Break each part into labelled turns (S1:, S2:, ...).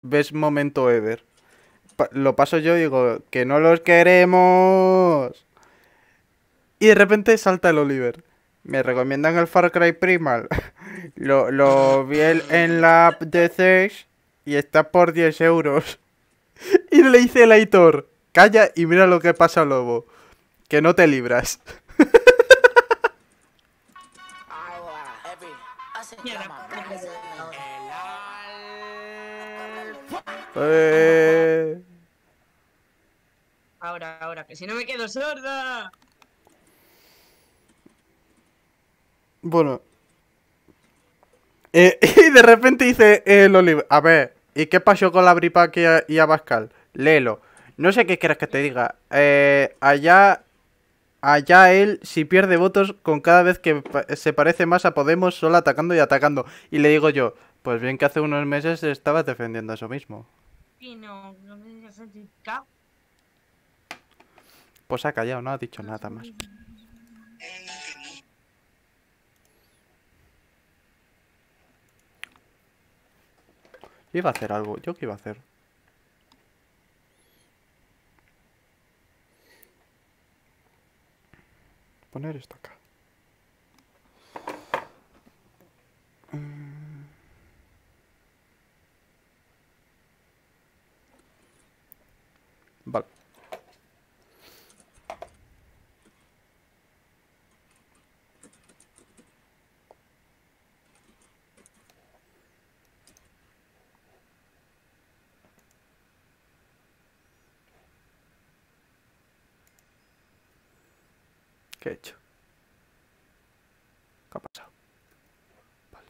S1: best momento ever. Lo paso yo y digo, que no los queremos. Y de repente salta el Oliver. Me recomiendan el Far Cry Primal. Lo vi en la app de Zex y está por 10 euros. Y le dice el Aitor, calla y mira lo que pasa, lobo. Que no te libras. Eh...
S2: Ahora, que si no me quedo sorda.
S1: Bueno. Y de repente dice el Oliver, a ver, ¿y qué pasó con la Bripac y Abascal? Léelo. No sé qué quieres que te diga. Allá él, si pierde votos con cada vez que se parece más a Podemos, solo atacando y atacando. Y le digo yo, pues bien que hace unos meses estabas defendiendo eso mismo.
S2: Y no me digas chica.
S1: Pues ha callado, no ha dicho nada más. Yo iba a hacer algo, ¿yo qué iba a hacer? Poner esto acá. Vale. ¿Qué he hecho? ¿Qué ha pasado? Vale.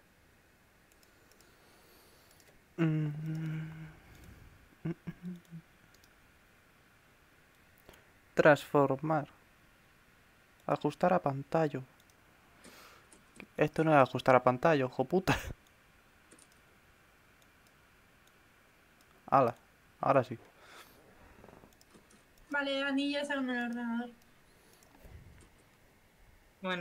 S1: Transformar. Ajustar a pantalla. Esto no es ajustar a pantalla, ojo puta. Hala, ahora sí.
S3: Vale, Anilla está en el ordenador.
S2: Bueno.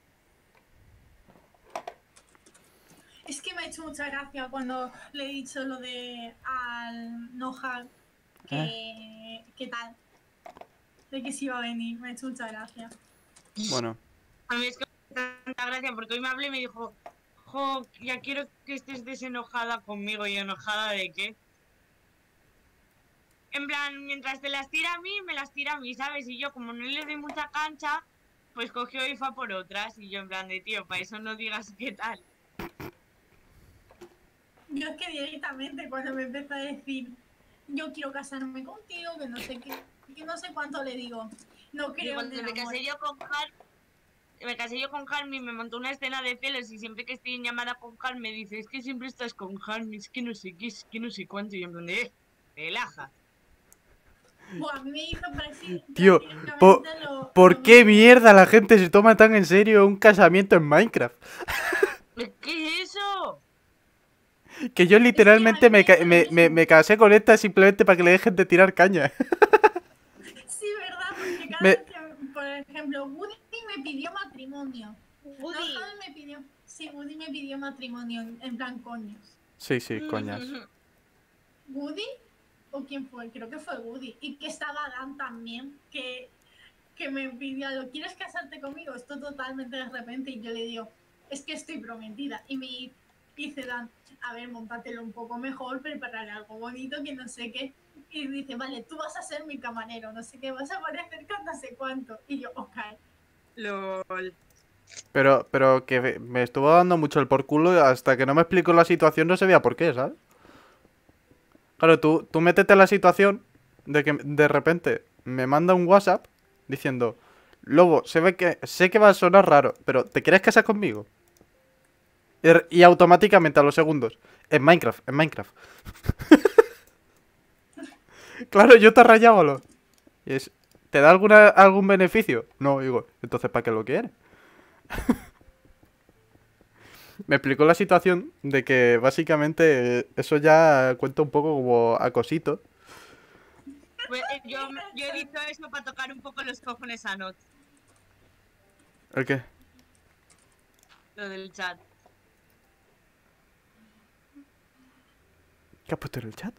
S3: Es que me ha hecho mucha gracia cuando le he dicho lo de al Noja que tal. De que sí iba a venir. Me ha hecho mucha gracia.
S1: Bueno.
S2: A mí es que me hace tanta gracia porque hoy me habló y me dijo, jo, ya quiero que estés desenojada conmigo. ¿Y enojada de qué? En plan, mientras te las tira a mí, me las tira a mí, ¿sabes? Y yo, como no le doy mucha cancha, pues cogió y fue por otras. Y yo en plan de, tío, para eso no digas qué tal.
S3: Yo es que directamente cuando me empezó a decir yo quiero casarme contigo, que no sé qué, que no sé cuánto le digo. No creo
S2: cuando
S3: en el
S2: me
S3: amor.
S2: casé yo con Harmy, me montó una escena de celos y siempre que estoy en llamada con Harmy me dice, es que siempre estás con Harmy, es que no sé qué, es que no sé cuánto. Y yo en plan de, relaja.
S3: Buah, me hizo
S1: Tío,
S3: prácticamente
S1: ¿por
S3: lo
S1: qué
S3: mismo.
S1: mierda la gente se toma tan en serio un casamiento en Minecraft?
S2: ¿Qué es eso?
S1: Que yo literalmente me casé con esta simplemente para que le dejen de tirar caña.
S3: Sí, ¿verdad? Porque cada
S1: Me-
S3: vez que, por ejemplo, Woody me pidió matrimonio.
S2: Woody.
S3: No, me pidió, sí, Woody me pidió matrimonio, en plan coños.
S1: Sí, coñas.
S3: ¿Woody? ¿O quién fue? Creo que fue Woody. Y que estaba Dan también, que me pidió, ¿lo quieres casarte conmigo? Esto totalmente de repente. Y yo le digo, es que estoy prometida. Y me dice Dan, a ver, montátelo un poco mejor, preparar algo bonito, que no sé qué. Y dice, vale, tú vas a ser mi camarero, no sé qué, vas a aparecer con no sé cuánto. Y yo, ok.
S2: LOL.
S1: Pero que me estuvo dando mucho el por culo y hasta que no me explicó la situación no sabía por qué, ¿sabes? Claro, tú métete en la situación de que de repente me manda un WhatsApp diciendo, Lobo, sé que va a sonar raro, pero ¿te quieres casar conmigo? Y automáticamente a los segundos, en Minecraft. Claro, yo te rayaba lo. Y es, ¿te da algún beneficio? No, digo, entonces ¿para qué lo quieres? Me explicó la situación de que básicamente eso ya cuenta un poco como acosito.
S2: Pues, yo he dicho eso para tocar un poco los cojones a Not.
S1: ¿El qué?
S2: Lo del chat.
S1: ¿Qué has puesto en el chat?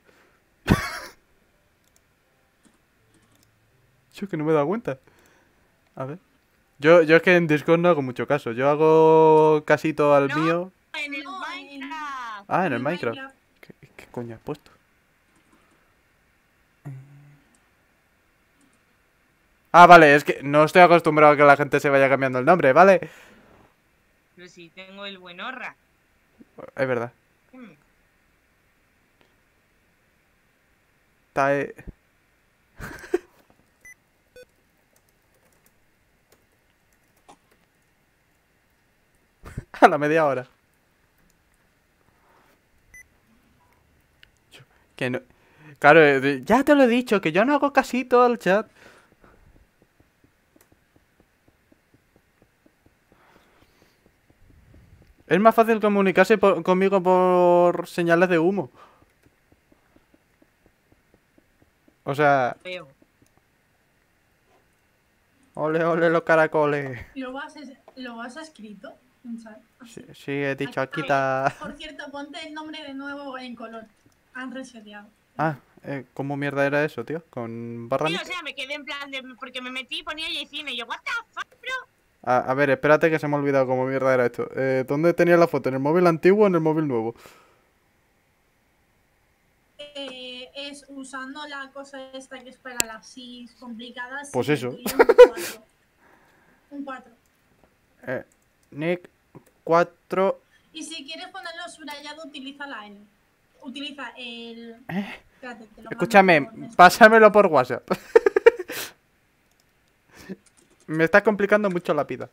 S1: Yo que no me he dado cuenta. A ver. Yo es que en Discord no hago mucho caso. Yo hago casi todo al
S2: No.
S1: mío.
S2: En el
S3: No,
S2: Minecraft.
S1: Ah, en el Minecraft. ¿Qué coño has puesto? Ah, vale, es que no estoy acostumbrado a que la gente se vaya cambiando el nombre, ¿vale?
S2: Pero sí, tengo el buenorra.
S1: Es verdad.
S2: Hmm.
S1: Tae. A la media hora. Que no. Claro, ya te lo he dicho, que yo no hago casito al chat. Es más fácil comunicarse conmigo por señales de humo. O sea,
S2: Veo.
S1: ole, ole los caracoles.
S3: ¿Lo has escrito? En chat.
S1: Sí, sí, he dicho,
S3: Aquí
S1: quita.
S3: Por cierto, ponte el nombre de nuevo en color. Han reseteado.
S1: Ah, ¿cómo mierda era eso, tío? ¿Con barra
S2: Sí,
S1: nick?
S2: o sea, me quedé en plan de. Porque me metí y ponía Yacine y yo, ¿what the fuck, bro?
S1: A ver, espérate que se me ha olvidado cómo mierda era esto. ¿Dónde tenía la foto? ¿En el móvil antiguo o en el móvil nuevo?
S3: Es usando la cosa esta que es para las SIS complicadas.
S1: Pues
S3: y
S1: eso.
S3: el tuyo Un 4. Un 4.
S1: Nick 4.
S3: Y si quieres ponerlo subrayado, utiliza la L. Utiliza el. Espérate, te lo mando
S1: Escúchame,
S3: por mensaje.
S1: pásamelo por WhatsApp. Me está complicando mucho la vida.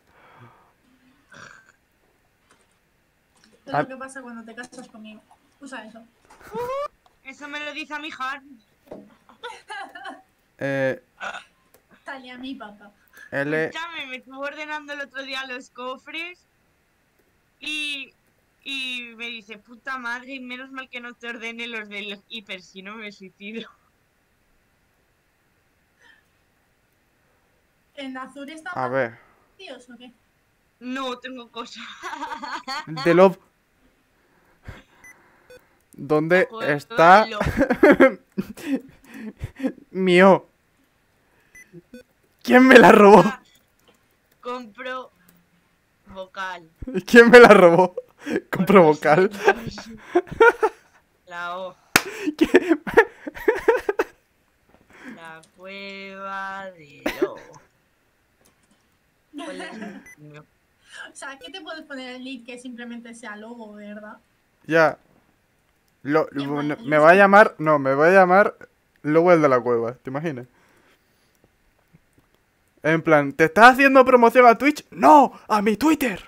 S3: Es lo que pasa cuando te casas conmigo. Usa eso.
S2: Eso me lo dice a mi hija.
S3: Talia, mi papá.
S1: L.
S2: Escúchame, me estuvo ordenando el otro día los cofres y me dice, puta madre, menos mal que no te ordene los del hiper, si no me suicido.
S3: ¿En azul está
S1: A ver.
S3: Dios o qué?
S2: No, tengo cosas.
S1: The Love. ¿Dónde
S2: Joder,
S1: está mío? ¿Quién me la robó?
S2: Compro vocal.
S1: ¿Quién me la robó? Compro
S2: Por
S1: vocal.
S2: La O.
S1: ¿Qué?
S2: La cueva de lobo. ¿Cuál es el mío?
S3: O sea, ¿qué te puedes poner el nick que simplemente sea logo, verdad?
S1: Ya.
S3: Ya,
S1: Me va a llamar. No, me va a llamar luego el de la cueva. ¿Te imaginas? En plan, ¿te estás haciendo promoción a Twitch? ¡No! ¡A mi Twitter!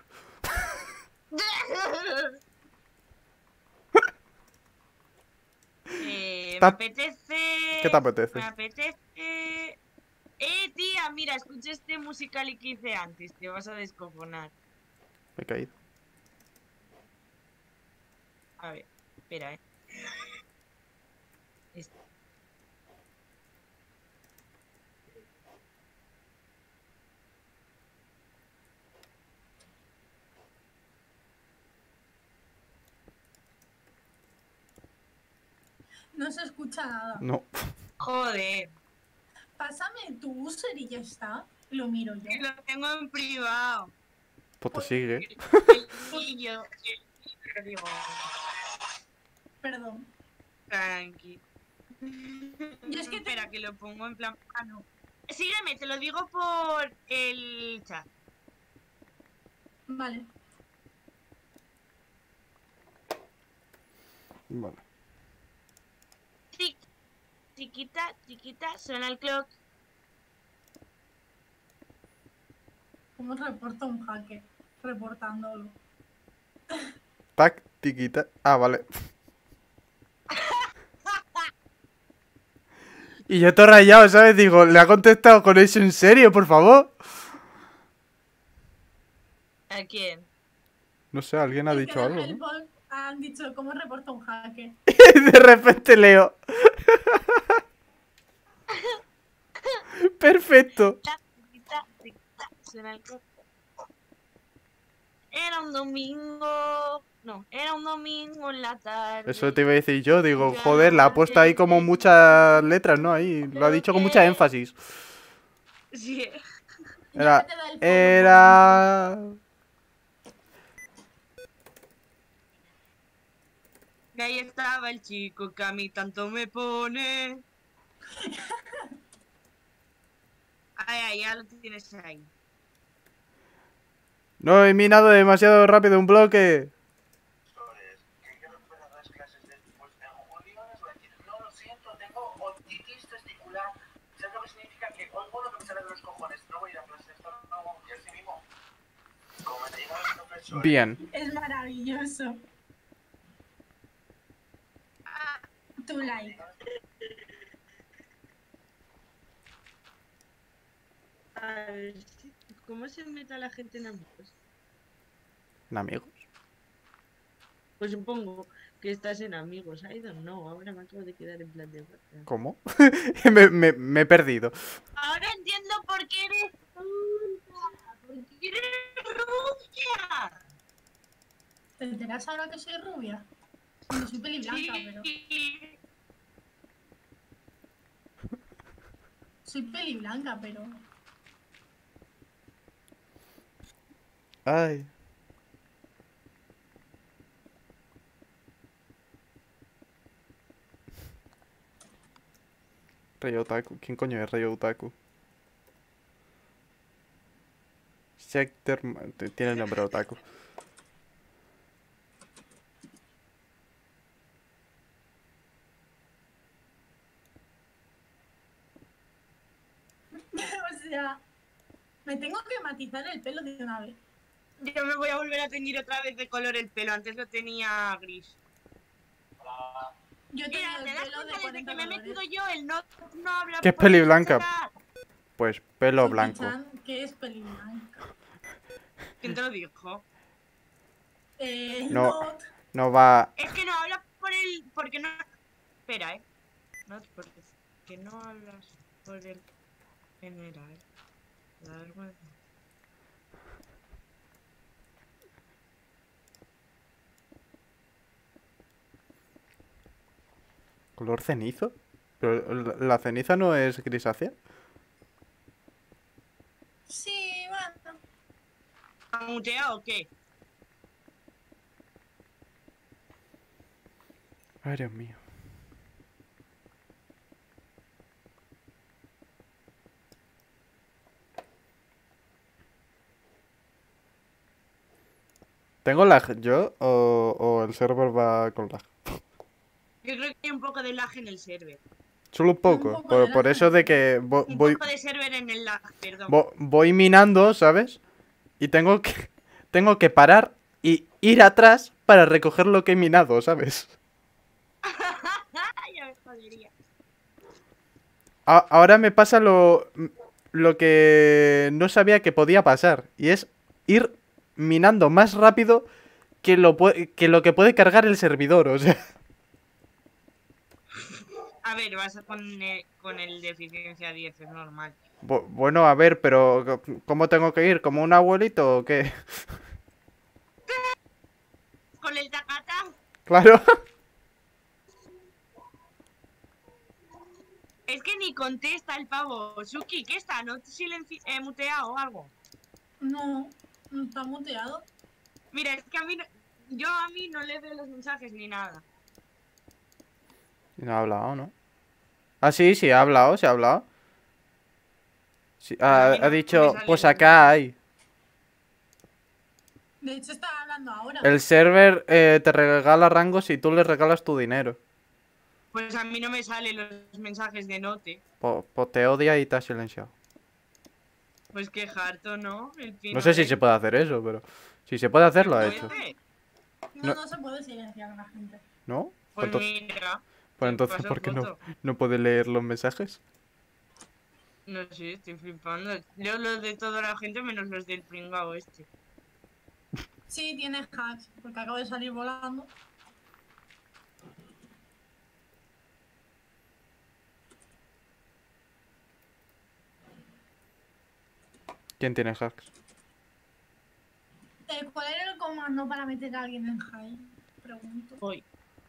S2: Me
S1: Ta-
S2: apetece.
S1: ¿Qué te apetece?
S2: Me apetece. Tía, mira, escucha este musical que hice antes. Te vas a descojonar.
S1: Me he caído.
S2: A ver, espera, Este.
S3: No se escucha nada.
S1: No.
S2: Joder,
S3: Pásame tu user y ya está. Lo miro yo.
S2: que lo tengo en privado.
S1: Pues te sigue.
S2: El niño. Te digo,
S3: Perdón.
S2: tranqui.
S3: Yo es que
S2: Espera, que lo pongo en plan. Ah, no. Sígueme, te lo digo por el chat.
S3: Vale.
S1: Vale.
S2: Tic, chiquita, chiquita, suena el clock.
S3: ¿Cómo reporta un hacker? Reportándolo.
S1: Tac, tiquita. Ah, vale. Y yo todo rayado, ¿sabes? Digo, ¿le ha contestado con eso en serio, por favor?
S2: ¿A quién?
S1: No sé, alguien ha
S3: Es
S1: dicho
S3: que
S1: algo,
S3: el
S1: ¿no?
S3: bot han dicho, ¿cómo reporta un hacker?
S1: Y de repente leo. Perfecto.
S2: Chiquita, chiquita, suena el clock. Era un domingo No, era un domingo en la tarde.
S1: Eso te iba a decir yo, digo,
S2: Ya
S1: joder, la ha puesto ahí como muchas letras, ¿no? Ahí, lo ha dicho con mucha énfasis.
S2: Sí.
S3: Ya
S1: Era...
S3: te da el follow por dentro.
S1: Era...
S2: Y ahí estaba el chico que a mí tanto me pone. Ay, ya lo tienes ahí.
S1: No he minado demasiado rápido un bloque. Bien.
S3: Es maravilloso. Tu like.
S2: A ver, ¿cómo se mete a la gente en amigos?
S1: Amigos.
S2: Pues supongo que estás en amigos. I don't know. Ahora me acabo de quedar en plan de...
S1: ¿Cómo? Me he perdido.
S2: Ahora entiendo por qué eres tonta. Porque eres rubia.
S3: ¿Te enteras ahora que soy rubia? No soy peli blanca, pero.
S2: Sí.
S3: Soy peli blanca, pero.
S1: Ay. Rey Otaku. ¿Quién coño es Rey Otaku? Sector... Tiene el nombre Otaku.
S3: O sea. Me tengo que matizar el pelo de una vez.
S2: Yo me voy a volver a teñir otra vez de color el pelo. Antes lo tenía gris.
S3: Yo tengo
S2: Mira,
S3: el
S2: ¿te das
S3: pelo de
S2: cuenta? Desde
S3: 40
S2: que me he
S3: colores.
S2: metido yo, el no habla
S1: ¿Qué es
S2: por
S1: peli
S2: el
S1: blanca?
S2: chat.
S1: Pues pelo
S3: Suki
S1: blanco.
S3: Chan, ¿qué es peli blanca?
S2: ¿Quién te lo dijo?
S1: No.
S3: Not.
S1: No va...
S2: Es que no habla por el... Porque no... Espera, No es porque... Que no hablas por el general. La vergüenza.
S1: ¿Color cenizo? ¿Pero la ceniza no es grisácea?
S3: Sí, bueno.
S2: ¿Ha muteado o qué?
S1: Ay, Dios mío. ¿Tengo lag yo o el server va con lag?
S2: Yo creo que hay un poco de lag en el server.
S1: Solo un poco.
S3: poco de
S1: Por
S3: lag
S1: eso
S3: en
S1: de
S3: el
S1: que
S2: Un poco de server en el lag, perdón.
S1: voy minando, ¿sabes? Y tengo que parar y ir atrás para recoger lo que he minado, ¿sabes?
S2: Ya me jodería.
S1: Ahora me pasa lo que no sabía que podía pasar. Y es ir minando más rápido que lo que puede cargar el servidor, o sea.
S2: A ver, vas con el de eficiencia 10, es normal.
S1: Bueno, a ver, pero ¿cómo tengo que ir? ¿Como un abuelito o qué?
S2: Con el tacata.
S1: Claro.
S2: Es que ni contesta el pavo. Suki, ¿qué está? ¿No muteado o algo?
S3: No, no está muteado.
S2: Mira, es que a mí a mí no le veo los mensajes ni nada.
S1: No ha hablado, ¿no? Ah, sí, sí, ha hablado, se ha hablado. Sí,
S2: Pues a mí no
S1: ha
S2: me
S1: dicho,
S2: sale
S1: pues
S2: ningún
S1: acá
S2: mensaje.
S1: hay.
S3: De hecho, estaba hablando ahora.
S1: El server te regala rangos si tú le regalas tu dinero.
S2: Pues a mí no me salen los mensajes de note.
S1: Pues te odia y te ha silenciado.
S2: Pues qué harto, ¿no? El
S1: No sé si se puede hacer eso, pero si se puede hacer, lo ha hecho.
S3: No,
S1: no.
S3: no se puede silenciar a la gente.
S1: ¿No?
S2: Pues
S1: Entonces,
S2: mira.
S1: pues
S2: te
S1: entonces
S2: paso
S1: ¿por qué
S2: foto.
S1: no puede leer los mensajes?
S2: No sé, estoy flipando. Leo los de toda la gente menos los del pringao este.
S3: Sí, tiene hacks, porque acabo de salir volando.
S1: ¿Quién tiene hacks?
S3: ¿Cuál era el comando para meter a alguien en high? Pregunto.
S2: Voy.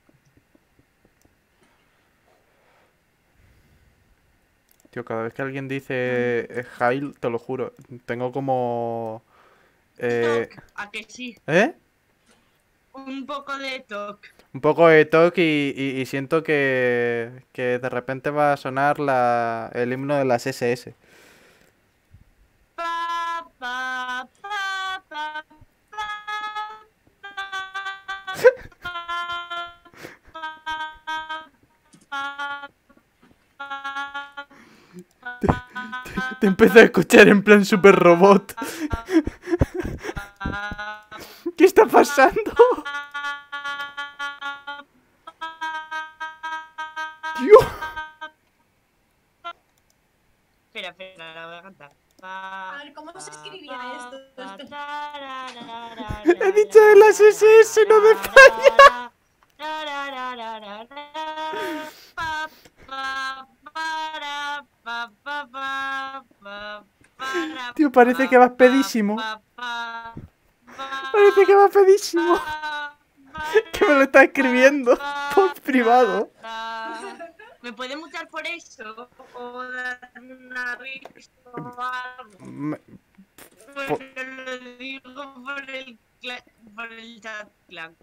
S1: Tío, cada vez que alguien dice Jail, te lo juro, tengo como...
S2: Toc, ¿a que sí?
S1: ¿Eh?
S2: Un poco de toc.
S1: Un poco de toque y siento que de repente va a sonar el himno de las SS.
S2: Pa, pa, pa, pa, pa, pa, pa,
S1: Te empiezo a escuchar en plan super robot. ¿Qué está pasando? Tío.
S2: Espera, la voy a cantar.
S3: A ver, ¿cómo se escribía esto?
S1: He dicho de las SS, no de España. Tío, parece que vas pedísimo. Parece que vas pedísimo. Que me lo está escribiendo por privado.
S2: ¿Me puede mutar por eso? ¿O dar una aviso o algo? Bueno, lo digo por el chat clan.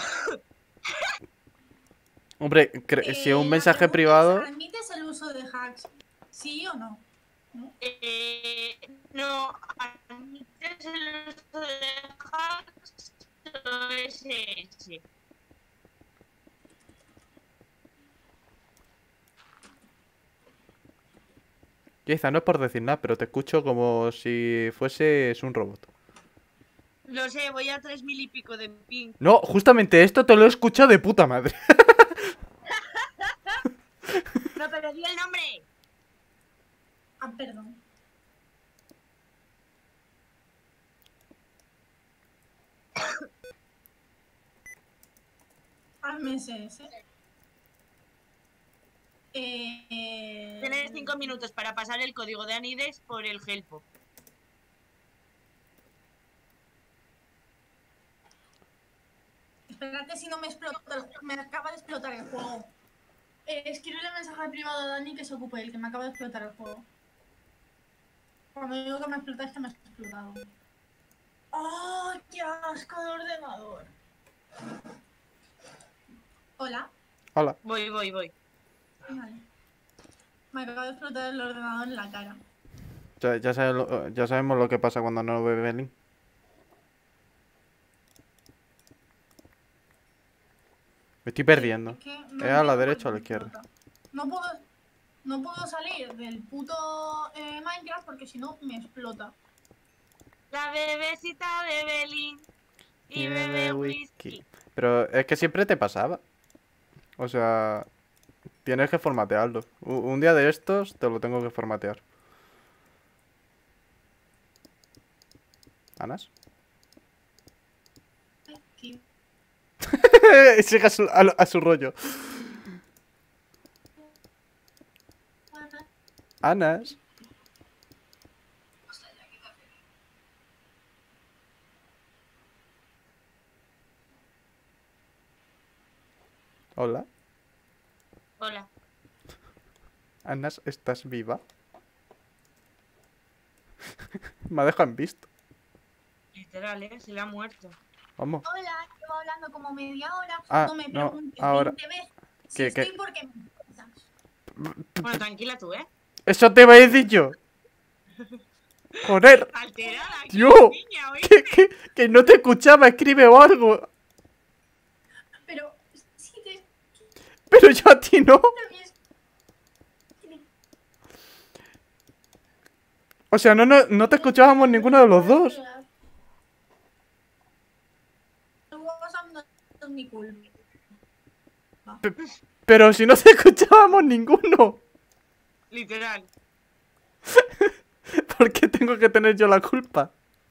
S1: Hombre, si es un
S3: La
S1: mensaje
S3: pregunta
S1: privado...
S3: es, ¿admites el uso de hacks? ¿Sí o no?
S2: No, admites el uso de hacks o SS.
S1: Quizá no es por decir nada, pero te escucho como si fueses un robot.
S2: Lo sé, voy a 3000 y pico de ping.
S1: No, justamente esto te lo he escuchado de puta madre.
S2: No, pero di el nombre.
S3: Ah, perdón. Hazme ese.
S2: Tienes 5 minutos para pasar el código de Anides por el Helpo.
S3: Espérate si no me explota, me acaba de explotar el juego. Escríbele mensaje privado a Dani que se ocupe él, que me acaba de explotar el juego. Cuando digo que me explota es que me ha explotado. ¡Oh, qué asco de ordenador! Hola.
S1: Hola.
S2: Voy.
S3: Vale. Me acaba de explotar el ordenador en la cara.
S1: Ya sabemos lo que pasa cuando no ve Belín. Me estoy perdiendo.
S3: Es que
S1: ¿Es a la
S3: entiendo
S1: derecha o a
S3: por
S1: la
S3: qué
S1: izquierda?
S3: explota. No puedo salir del puto Minecraft porque si no me explota.
S2: La bebecita de Belín y bebe whisky.
S1: Pero es que siempre te pasaba. O sea, tienes que formatearlo. Un día de estos te lo tengo que formatear. ¿Anas?
S3: Aquí.
S1: Sigue a su rollo. Anas. Hola.
S2: Hola.
S1: Anas, ¿estás viva? Me ha dejado en visto.
S2: Literal, se le ha muerto.
S1: Vamos.
S3: Hola, llevo hablando como media hora.
S1: Ah,
S3: no me
S1: no,
S3: preguntes
S1: ahora.
S3: 20 veces si
S1: ¿Qué?
S3: estoy porque me escuchas.
S2: Bueno, tranquila tú, ¿eh?
S1: Eso te iba a decir yo. Joder.
S2: Alterada aquí,
S1: Tío.
S2: niña, ¿oíste?
S1: Que no te escuchaba. Escribe o algo.
S3: Pero si te
S1: Pero yo a ti no. O sea, no te escuchábamos ninguno de los dos.
S3: No es mi culpa.
S1: Pero si no te escuchábamos ninguno.
S2: Literal.
S1: ¿Por qué tengo que tener yo la culpa?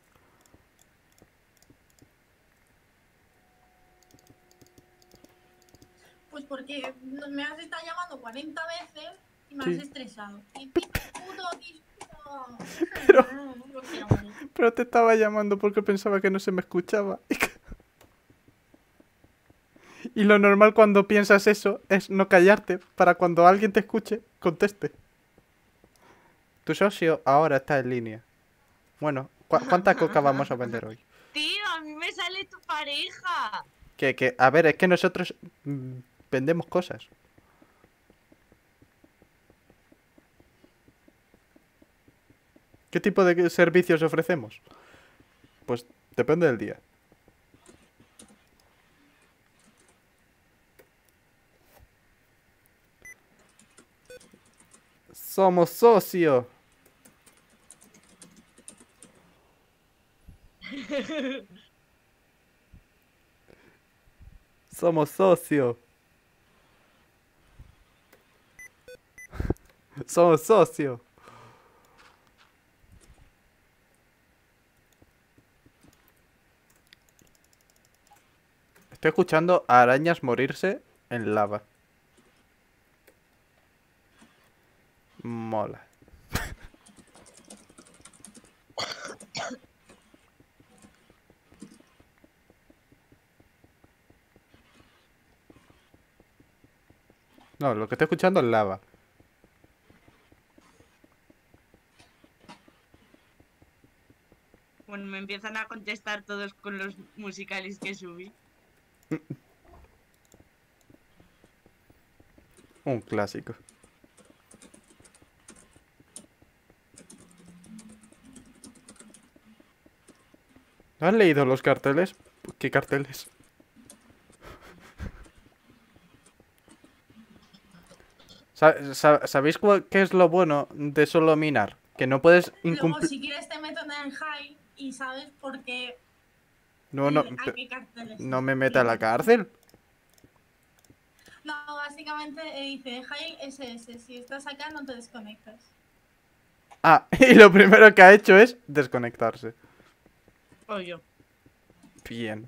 S3: Pues porque me has estado llamando 40 veces y me
S1: Sí.
S3: has estresado. Y puto disco Oh,
S1: Pero-
S3: lo quiero morir.
S1: Pero te estaba llamando porque pensaba que no se me escuchaba. Y lo normal cuando piensas eso es no callarte para cuando alguien te escuche, conteste. Tu socio ahora está en línea. Bueno, ¿cuánta coca vamos a vender hoy?
S2: Tío, a mí me sale tu pareja.
S1: A ver, es que nosotros vendemos cosas. ¿Qué tipo de servicios ofrecemos? Pues depende del día. Somos socios. Somos socios. Somos socios. Estoy escuchando a arañas morirse en lava. Mola. No, lo que estoy escuchando es lava.
S2: Bueno, me empiezan a contestar todos con los musicales que subí.
S1: Un clásico. ¿No has leído los carteles? ¿Qué carteles? ¿Sabéis qué es lo bueno de solo minar? Que no puedes
S3: Luego,
S1: incumplir...
S3: si quieres, te meto en el high y sabes por qué.
S1: No, no,
S3: a qué carteles.
S1: no me meta a la cárcel.
S3: No, básicamente dice high SS. Si estás acá, no te desconectas.
S1: Ah, y lo primero que ha hecho es desconectarse.
S2: O yo.
S1: Bien.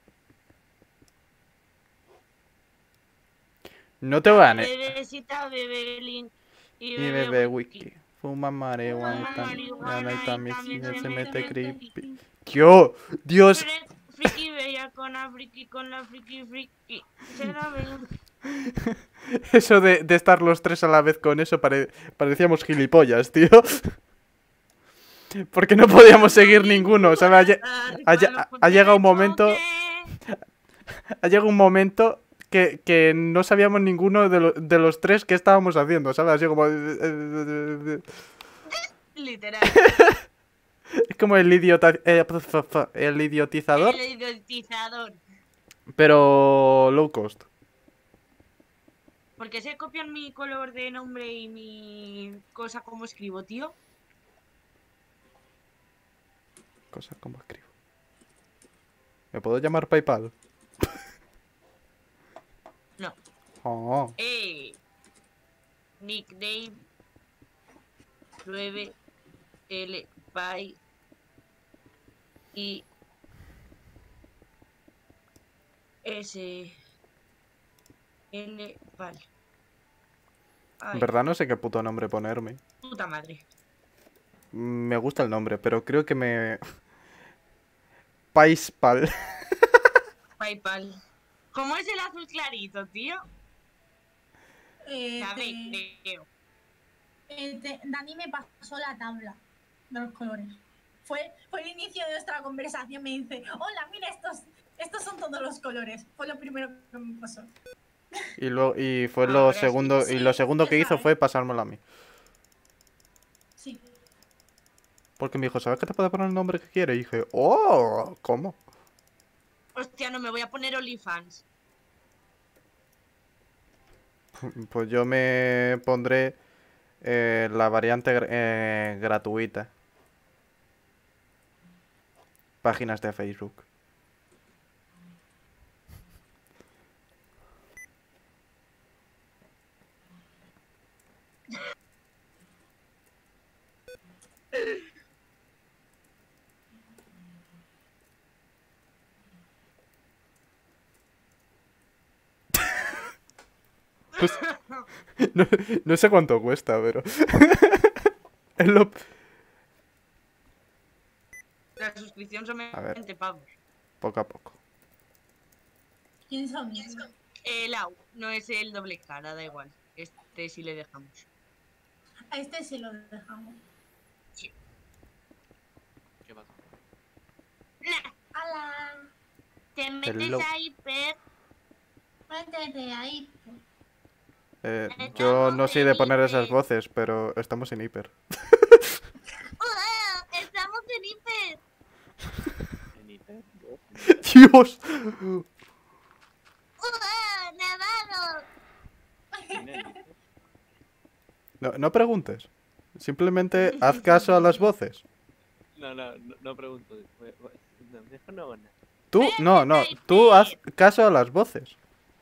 S1: No te van a...
S2: Bebecita, bebelín y
S1: Y
S2: bebe
S1: bebe
S2: whisky.
S1: whisky. Fuma marihuana
S2: Fuma
S1: y
S2: marihuana y
S1: también
S2: también
S1: se mete creepy.
S3: creepy.
S1: ¡Tío! ¡Dios!
S2: Pero friki bella con la friki, friki. Será bella.
S1: Eso de estar los tres a la vez con eso parecíamos gilipollas, tío. Porque no podíamos seguir ninguno, ¿sabes? Ha llegado un momento... Ha llegado un momento que no sabíamos ninguno de los tres qué estábamos haciendo, ¿sabes? Así como...
S2: Literal.
S1: Es como el el idiotizador,
S2: El idiotizador.
S1: pero low cost.
S2: ¿Por qué se copian mi color de nombre y mi cosa como escribo, tío?
S1: Cosa como escribo. ¿Me puedo llamar PayPal?
S2: No.
S1: Oh.
S2: Nickname 9 L Pay y S L Pal.
S1: En verdad no sé qué puto nombre ponerme.
S2: Puta madre.
S1: Me gusta el nombre, pero creo que me... Paispal.
S2: PayPal. ¿Cómo es el azul clarito, tío? Sabe, creo.
S3: Dani me pasó la tabla de los colores. Fue el inicio de nuestra conversación. Me dice, hola, mira, estos son todos los colores. Fue lo primero que me pasó.
S1: Y fue
S2: Ahora
S1: lo
S2: sí.
S1: segundo, y lo
S3: Sí,
S1: segundo que
S3: ya
S1: hizo
S3: sabes.
S1: fue pasármelo a mí.
S3: Sí.
S1: Porque me dijo, ¿sabes que te puede poner el nombre que quiere? Y dije, oh, ¿cómo?
S2: Hostia, no me voy a poner OnlyFans.
S1: Pues yo me pondré la variante gratuita. Páginas de Facebook. Pues, no sé cuánto cuesta, pero... es lo...
S2: La suscripción son
S1: A ver.
S2: 20 pavos.
S1: Poco a poco.
S3: ¿Quién son?
S2: Lau, no es el doble cara, da igual. Este sí le dejamos.
S3: A este sí lo dejamos.
S2: Sí.
S4: ¿Qué pasa?
S2: Nah,
S3: ¡Hala!
S2: te metes
S1: Hello.
S2: a hiper.
S3: Métete ahí.
S1: Yo no
S2: Estamos
S1: sé de
S2: en
S1: poner esas
S2: hiper.
S1: voces, pero estamos en hiper.
S2: Estamos en hiper.
S4: En hiper.
S1: ¡Dios!
S2: Nevado.
S4: ¿Quién es hiper?
S1: No preguntes. Simplemente haz caso a las voces.
S4: No pregunto. No, mejor no hago nada.
S1: Tú, no. Tú haz caso a las voces.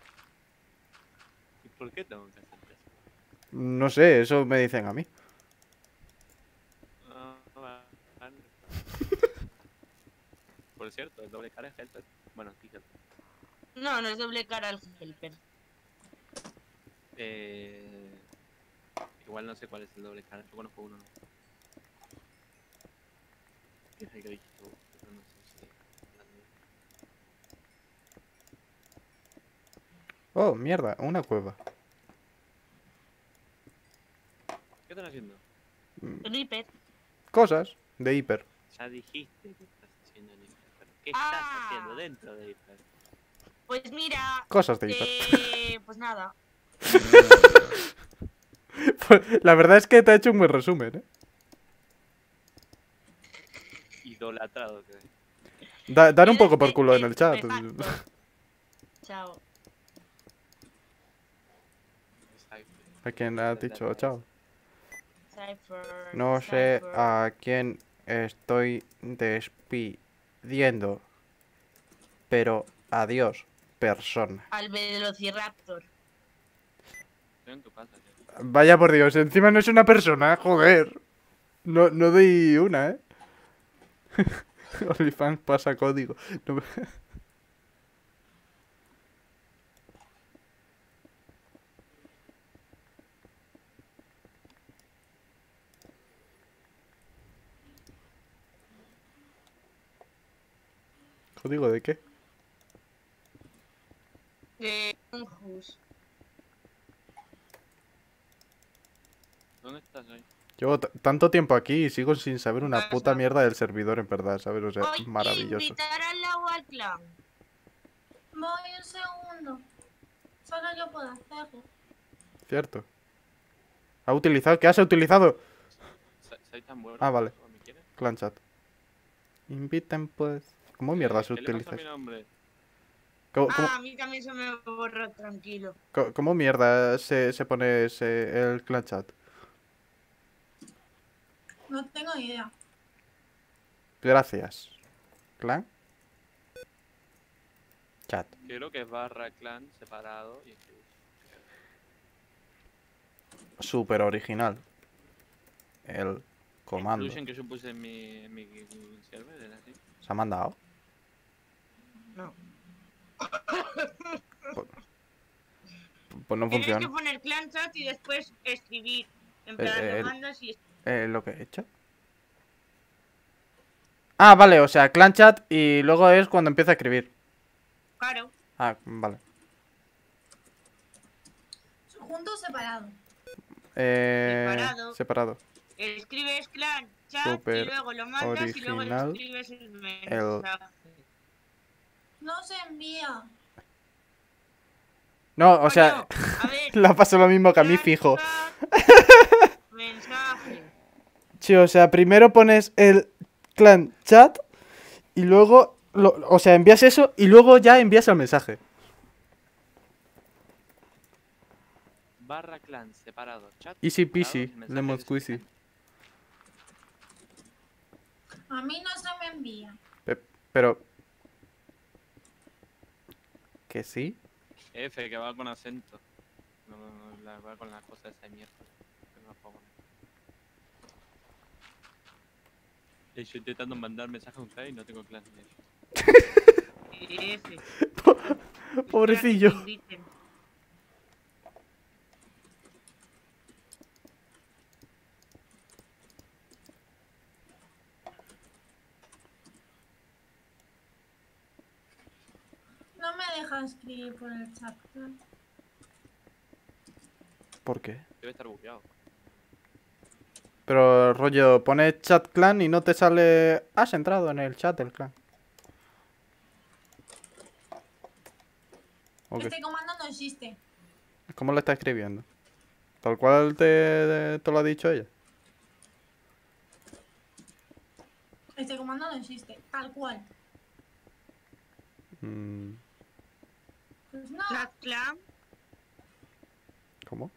S4: ¿Y por qué tengo que hacer eso?
S1: No sé, eso me dicen a mí.
S4: Ah, vale. Por cierto, el doble cara es Helper. Bueno, sí, Helper.
S2: No, no es doble cara al helper.
S4: Igual no sé cuál es el doble cara. Yo conozco uno. Que es el que dijiste vos, pero no sé si...
S1: Oh, mierda, una cueva.
S4: ¿Qué están haciendo?
S2: En hiper.
S1: Cosas de hiper.
S4: Ya dijiste que estás haciendo en hiper. Pero ¿qué estás haciendo dentro de hiper?
S2: Pues mira.
S1: Cosas de hiper.
S2: Pues nada.
S1: La verdad es que te ha hecho un buen resumen, ¿eh?
S4: Idolatrado que es.
S1: Dar un poco por culo en el chat.
S2: Chao.
S1: ¿A quién ha dicho chao?
S2: Cypher.
S1: No sé
S2: Cypher.
S1: a quién estoy despidiendo. Pero adiós, persona.
S2: Al Velociraptor.
S4: Estoy en tu casa, tío.
S1: Vaya por Dios, encima no es una persona, joder. No doy una, ¿eh? OnlyFans pasa código. No me- ¿Código de qué?
S2: Un hus.
S4: ¿Dónde estás hoy?
S1: Llevo tanto tiempo aquí y sigo sin saber una
S2: Casa.
S1: puta mierda del servidor, en verdad, ¿sabes? O sea,
S2: Oye,
S1: maravilloso.
S2: invitar al agua al clan.
S3: Voy un segundo. Solo yo puedo hacerlo.
S1: Cierto. ¿Ha utilizado? ¿Qué has utilizado?
S4: ¿Soy tan bueno?
S1: Ah, vale.
S4: ¿Me quieres?
S1: Clan chat. Inviten, pues. ¿Cómo mierda se
S4: ¿Qué le pasa a
S1: utiliza
S4: mi
S1: eso?
S4: nombre?
S2: A mí también se me borró, tranquilo.
S1: ¿Cómo mierda se pone el clan chat?
S3: No tengo ni idea.
S1: Gracias. ¿Clan? Chat.
S4: Creo que es barra clan separado y escribir.
S1: Súper original. El comando.
S4: Incluyen que yo puse en mi server, ¿era así?
S1: ¿Se ha mandado?
S2: No.
S1: Pues no
S2: Tienes que
S1: funciona.
S2: poner clan chat y después escribir. En plan, lo mandas y
S1: Lo que he hecho. Ah, vale, o sea, clan chat y luego es cuando empieza a escribir.
S2: claro.
S1: Ah, vale.
S3: Juntos o separado.
S2: Separado.
S1: Separado.
S2: Escribes clan chat
S1: Súper
S2: y luego lo mandas y luego le
S1: original.
S2: escribes el mensaje.
S3: No se envía.
S1: No, o sea,
S2: Coño, a ver,
S1: le pasa lo mismo que a mí,
S2: clan
S1: fijo.
S2: chat, mensaje.
S1: Sí, o sea, primero pones el clan chat y luego, o sea, envías eso y luego ya envías el mensaje.
S4: Barra clan separado. Chat
S1: Easy
S4: separado,
S1: peasy,
S4: el mensaje
S1: lemon
S4: es
S1: squeezy.
S4: clan.
S3: A mí no se me envía.
S1: Pero... ¿Que sí?
S4: F, que va con acento. No, va con la cosa esa de mierda. Que no la puedo poner. Estoy intentando mandar mensajes a un clan y no tengo clan en ellos.
S2: F.
S1: Pobrecillo.
S2: Espera que te inviten.
S3: deja escribir por el chat.
S1: ¿Por qué?
S4: Debe estar bugueado.
S1: Pero rollo, pones chat clan y no te sale... Has entrado en el chat del clan. Ok.
S3: Este comando no existe.
S1: ¿Cómo lo está escribiendo? Tal cual te lo ha dicho ella.
S3: Este comando no existe. Tal cual.
S1: Mm,
S3: Pues no.
S2: Clan.
S1: ¿Cómo?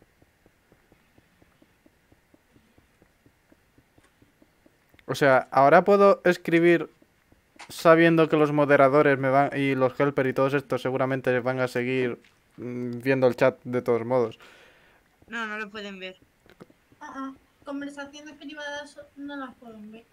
S1: O sea, ahora puedo escribir sabiendo que los moderadores me van y los helper y todos estos seguramente van a seguir viendo el chat de todos modos.
S2: No, no lo pueden ver.
S3: Conversaciones privadas no las pueden ver.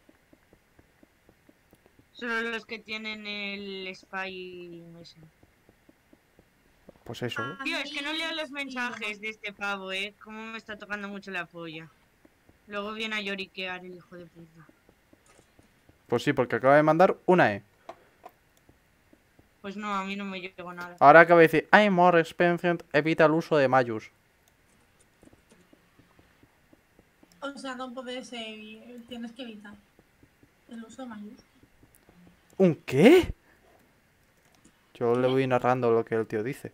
S2: Solo los que tienen el spy ese.
S1: Pues eso.
S2: Tío, es que no leo los
S3: Sí,
S2: mensajes de este pavo, Cómo me está tocando mucho la polla. Luego viene a lloriquear el hijo de puta.
S1: Pues sí, porque acaba de mandar una E.
S2: Pues no, a mí no me llegó nada.
S1: Ahora acaba de decir, I'm more expensive, evita el uso de mayús.
S3: O sea, no puedes, tienes que evitar el uso de mayúsculas.
S1: ¿Un qué? Yo le voy narrando lo que el tío dice.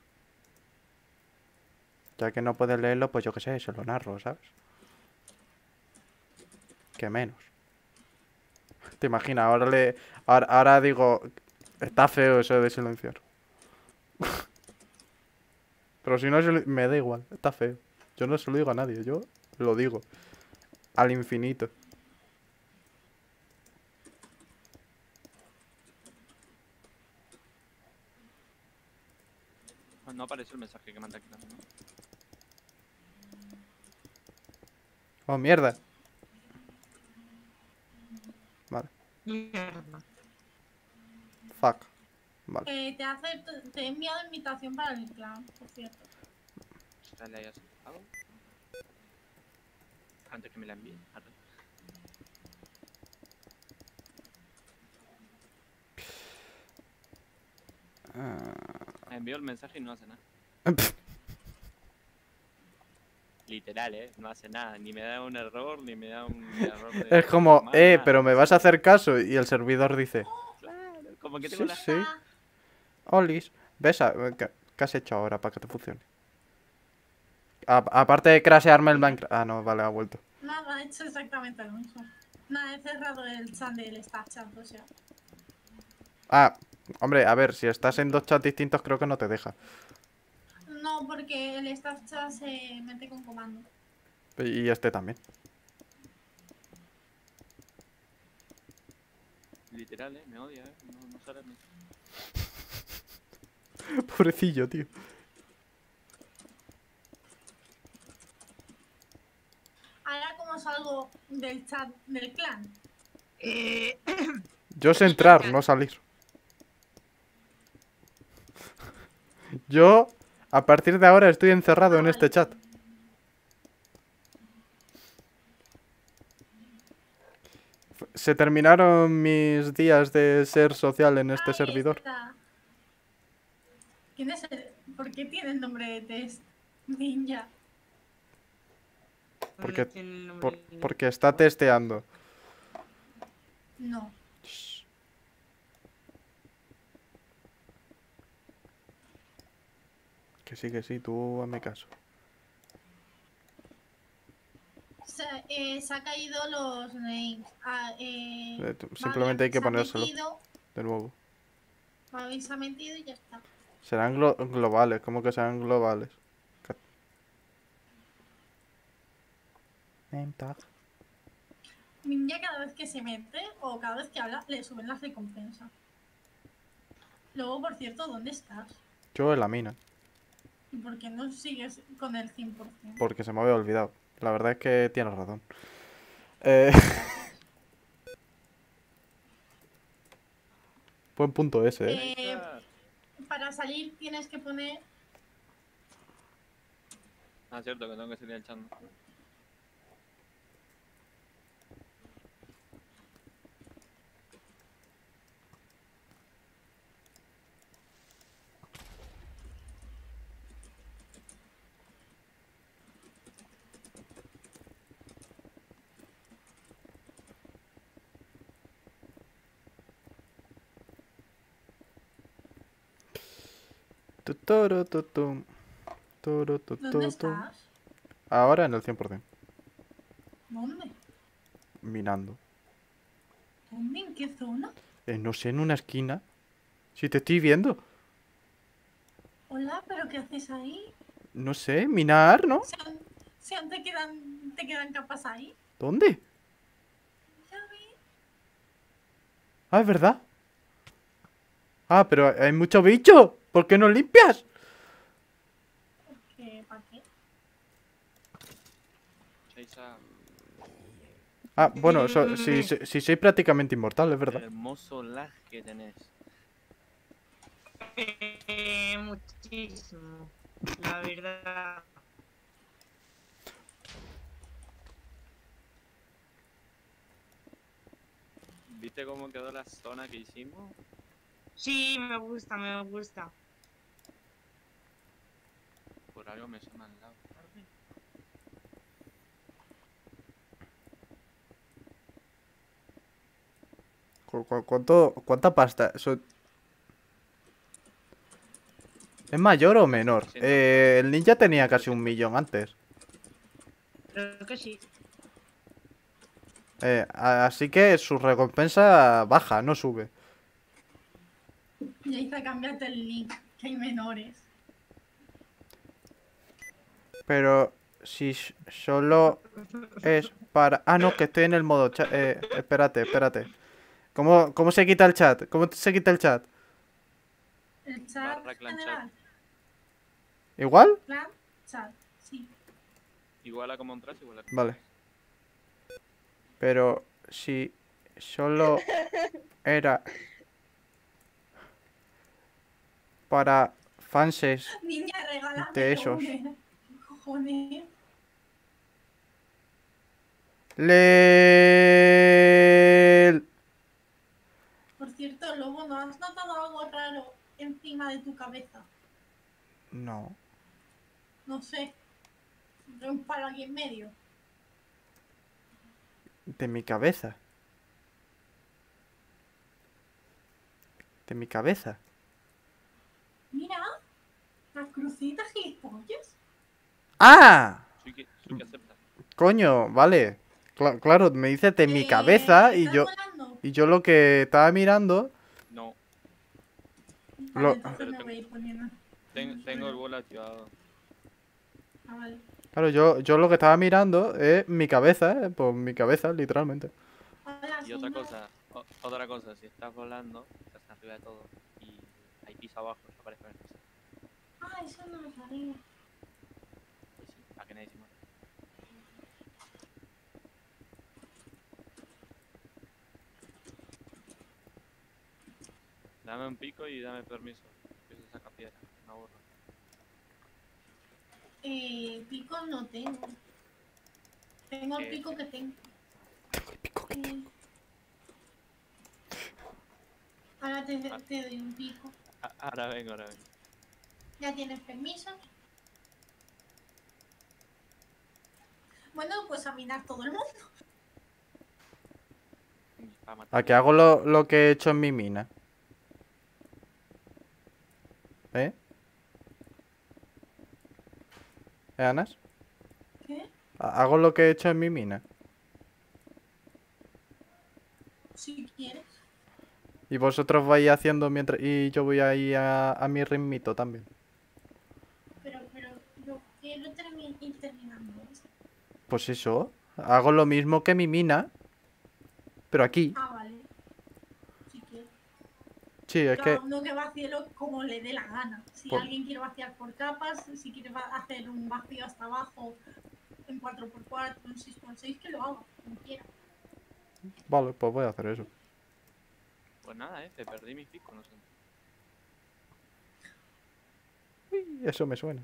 S1: Ya que no puedes leerlo, pues yo qué sé, se lo narro, ¿sabes? Que menos. ¿Te imaginas? Ahora digo, está feo eso de silenciar. Pero si no, me da igual, está feo. Yo no se lo digo a nadie, yo lo digo. Al infinito.
S4: No aparece el mensaje que manda aquí, ¿no?
S1: Oh, mierda. Vale,
S2: Mierda.
S1: fuck. Vale.
S3: Te he enviado invitación para el clan, por cierto.
S4: Ya le hayas aceptado. Antes que me la envíe. Arre. Me envió el mensaje y no hace nada. Literal, no hace nada. Ni me da un error, ni me da un error de
S1: Es como,
S4: normal, nada.
S1: pero me vas a hacer caso. Y el servidor dice,
S4: Claro, como que tengo la...
S1: sí. Olis, ¿ves? ¿Qué has hecho ahora para que te funcione? Aparte de crashearme el Minecraft. Ah, no, vale, ha vuelto.
S3: Nada, he hecho exactamente lo mismo. Nada, he cerrado el chat del staff chat, o sea.
S1: Ah, hombre, a ver, si estás en dos chats distintos creo que no te deja.
S3: No, porque el staff chat se mete con comando.
S1: Y este también.
S4: Literal, me odia, no sale ni...
S1: Pobrecillo, tío.
S3: Ahora, ¿cómo salgo del chat del clan?
S1: Yo sé entrar, no salir. Yo, a partir de ahora, estoy encerrado en este chat. Se terminaron mis días de ser social en este
S3: Ahí
S1: servidor.
S3: está. ¿Quién es el... ¿Por qué tiene el nombre de test? Ninja.
S1: Porque,
S2: Tiene el nombre de-
S1: porque está testeando.
S3: No.
S1: Shh. Que sí, tú hazme caso.
S3: Se ha caído los names.
S1: Simplemente hay que
S3: se ha
S1: ponérselo
S3: metido,
S1: de nuevo.
S3: se ha metido y ya está.
S1: Serán globales, ¿cómo que serán globales? Name tag.
S3: Ninja cada vez que se mete o cada vez que habla le suben las recompensas. Luego, por cierto, ¿dónde estás?
S1: Yo en la mina,
S3: ¿Y por qué no sigues con el 100%?
S1: porque se me había olvidado. La verdad es que tienes razón. Eh, Buen punto ese, ¿eh?
S3: Para salir tienes que poner...
S4: Ah, cierto, que tengo que seguir echando.
S1: Tuturututum,
S3: ¿Dónde
S1: turutututum.
S3: estás?
S1: Ahora en el 100%.
S3: ¿Dónde?
S1: Minando.
S3: ¿Dónde? ¿En qué zona?
S1: No sé, en una esquina. Si te estoy viendo.
S3: Hola, ¿pero qué haces ahí?
S1: No sé, minar, ¿no?
S3: Si aún te quedan capas ahí.
S1: ¿Dónde?
S3: Ya ves.
S1: Ah, es verdad. Ah, pero hay mucho bicho. ¿Por qué no limpias?
S3: ¿Para qué?
S4: Chaisa,
S1: Ah, bueno, si soy prácticamente inmortal, es
S4: el
S1: verdad.
S4: hermoso lag que tenés.
S2: Muchísimo. La verdad.
S4: ¿Viste cómo quedó la zona que hicimos?
S2: Sí, me gusta, me gusta.
S4: Por algo me suena al lado. Tarde.
S1: ¿Cuánta pasta? ¿Es mayor o menor?
S4: 700.
S1: El ninja tenía casi 1 millón antes.
S2: Creo que sí.
S1: Así que su recompensa baja, no sube.
S3: Ya hice cambiarte el link, que hay menores.
S1: Pero si solo es para... Ah, no, que estoy en el modo chat. Espérate. ¿Cómo se quita el chat? ¿Cómo se quita el chat?
S3: El chat
S4: Barra clan chat.
S3: general.
S1: ¿Igual?
S3: Clan chat, sí.
S4: Igual a como entras, igual a como
S1: Vale. Pero si solo era para fanses
S3: Niña, regálame
S1: de esos.
S3: ¿Qué cojones?
S1: ¡Leel!
S3: Por cierto, Lobo, ¿no has notado algo raro encima de tu cabeza?
S1: No.
S3: No sé. Veo un palo aquí en medio.
S1: De mi cabeza. De mi cabeza.
S3: Mira, las crucitas gilipollas.
S1: ¡Ah!
S4: Suki acepta.
S1: Coño, vale. Claro, me dice de mi cabeza y
S3: ¿Estás
S1: yo...
S3: volando?
S1: Y yo lo que estaba mirando...
S4: No,
S3: Vale,
S1: Lo-
S3: entonces me voy a ir poniendo.
S4: tengo el vuelo activado.
S3: Ah, vale.
S1: Claro, yo lo que estaba mirando es mi cabeza, pues mi cabeza, literalmente.
S3: Hola,
S4: Y otra
S3: señor.
S4: cosa, si estás volando, estás arriba de todo y hay piso abajo, eso aparece en el piso.
S3: Ah, eso no lo sabía.
S4: Y sí, para que nadie se muera. Dame un pico y dame permiso. Que se saca piedra, me aburro.
S3: Pico no tengo. Tengo el
S4: ¿Qué?
S3: pico que tengo. Eh, ahora te doy un pico.
S4: Ahora vengo.
S3: ¿Ya tienes permiso? Bueno, pues a minar todo el mundo.
S4: Para matar.
S1: ¿A qué hago lo que he hecho en mi mina? ¿Eh? Anas?
S3: ¿Qué?
S1: ¿Hago lo que he hecho en mi mina?
S3: Si quieres.
S1: Y vosotros vais haciendo mientras... Y yo voy ahí a mi ritmito también.
S3: Pero yo quiero ir terminando esto.
S1: Pues eso. Hago lo mismo que mi mina. Pero aquí.
S3: Ah, vale. Si quieres.
S1: Sí, es que...
S3: Cada uno que vacíelo como le dé la gana. Si
S1: Por-
S3: alguien quiere vaciar por capas, si quiere hacer un vacío hasta abajo en 4x4, en 6x6, que lo haga, como quiera.
S1: Vale, pues voy a hacer eso.
S4: Pues nada, te perdí mis picos, no sé.
S1: Uy, eso me suena.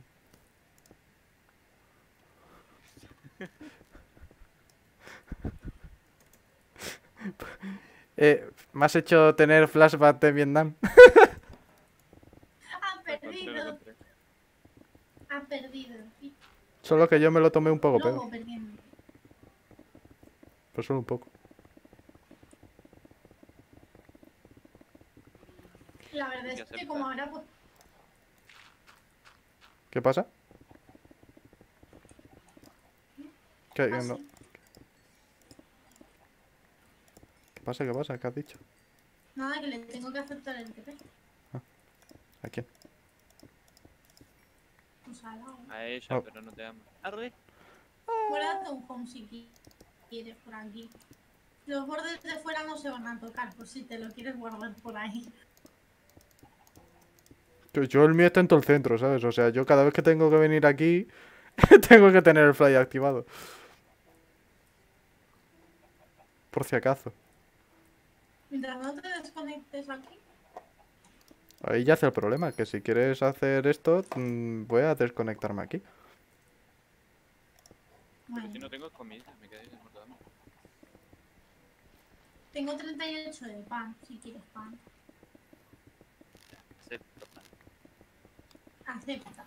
S1: Me has hecho tener flashback de Vietnam.
S3: Ha
S4: Lo
S3: perdido.
S4: encontré.
S3: Ha perdido. Y
S1: Solo que yo me lo tomé un poco peor.
S3: luego perdiendo.
S1: Pues solo un poco.
S3: La verdad
S4: ¿Y
S3: es que
S4: acepta?
S3: como ahora pues,
S1: ¿Qué pasa? ¿Qué,
S3: Ah,
S1: no-
S3: sí.
S1: ¿Qué pasa? ¿Qué pasa? ¿Qué has dicho?
S3: Nada, que le tengo que aceptar el TP.
S1: ¿A quién?
S3: Pues a la
S4: A ella,
S1: Oh.
S4: pero no te ama. Arre.
S3: Guárdate un home si quieres por aquí. Los bordes de fuera no se van a tocar, por si te lo quieres guardar por ahí.
S1: Yo el mío está en todo el centro, ¿sabes? O sea, yo cada vez que tengo que venir aquí, tengo que tener el fly activado. Por si acaso.
S3: Mientras no te desconectes aquí.
S1: Ahí ya hace el problema, que si quieres hacer esto, voy a desconectarme aquí.
S4: Pero
S3: Bueno,
S4: si no tengo comida, me quedé muerto de hambre.
S3: tengo 38 de pan, si quieres pan.
S4: Acepto, pan.
S3: Acepta.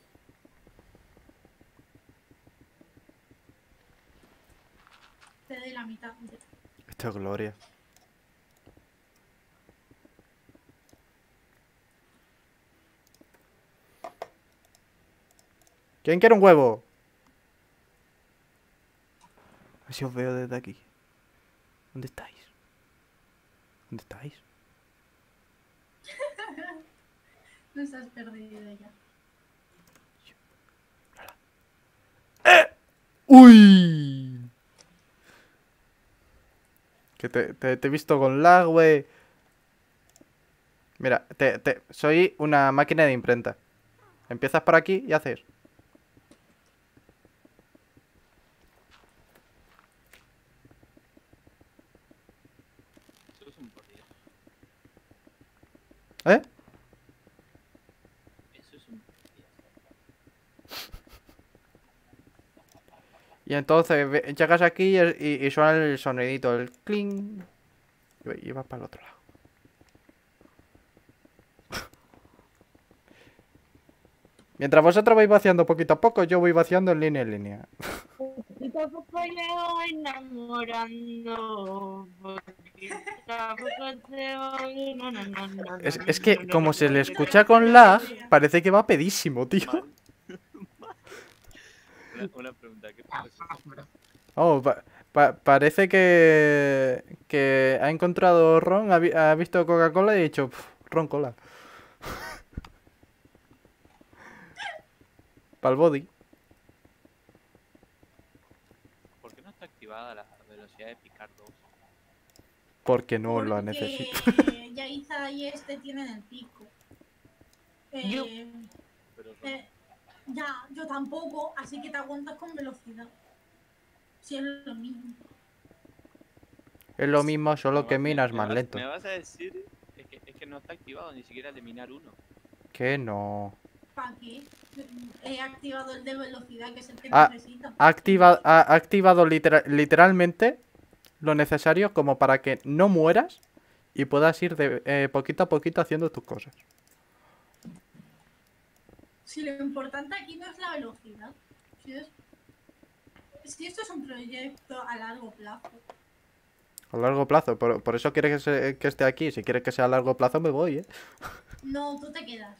S3: Te doy la mitad.
S1: Esto es gloria. ¿Quién quiere un huevo? A ver si os veo desde aquí. ¿Dónde estáis? ¿Dónde estáis?
S3: Nos has perdido ya.
S1: ¡Uy! Que te he visto con lag, güey. Mira, soy una máquina de imprenta. Empiezas por aquí y haces.
S4: Eso es un porrillo.
S1: ¿Eh?
S4: Eso es un porrillo.
S1: Y entonces llegas aquí y suena el sonidito, el cling. Y vas para el otro lado. Mientras vosotros vais vaciando poquito a poco, yo voy vaciando en línea en línea.
S2: Poquito a poco llevo enamorando. Poquito a poco te voy. No, no, no, no,
S1: Es
S2: no,
S1: que
S2: no, no,
S1: como
S2: no,
S1: se
S2: no,
S1: le
S2: no,
S1: escucha
S2: no,
S1: con
S2: no,
S1: lag,
S2: no, no.
S1: parece que va pedísimo, tío.
S4: Mal. Mal. Una pregunta, ¿qué pasa?
S1: Oh, parece que ha encontrado ron, ha visto Coca-Cola y ha dicho, "Pf, ron cola. Para el body.
S4: ¿Por qué no está activada la velocidad de picar 2?
S1: Porque no la necesito.
S3: Porque Yaiza y este tienen el pico.
S2: Yo-
S4: Pero
S3: Ya, yo tampoco, así que te aguantas con velocidad. Si es lo mismo.
S1: Es lo mismo, solo que minas más lento.
S4: Me vas a decir, es que no está activado ni siquiera el de minar 1.
S1: Que no.
S3: ¿Para qué? He activado el de velocidad, que es el que
S1: Ah,
S3: necesito.
S1: Ha activado literalmente lo necesario como para que no mueras y puedas ir de poquito a poquito haciendo tus cosas.
S3: Si lo importante aquí no es la velocidad. Si esto es un proyecto a largo plazo.
S1: A largo plazo, por eso quieres que esté aquí. Si quieres que sea a largo plazo, me voy, ¿eh?
S3: No, tú te quedas.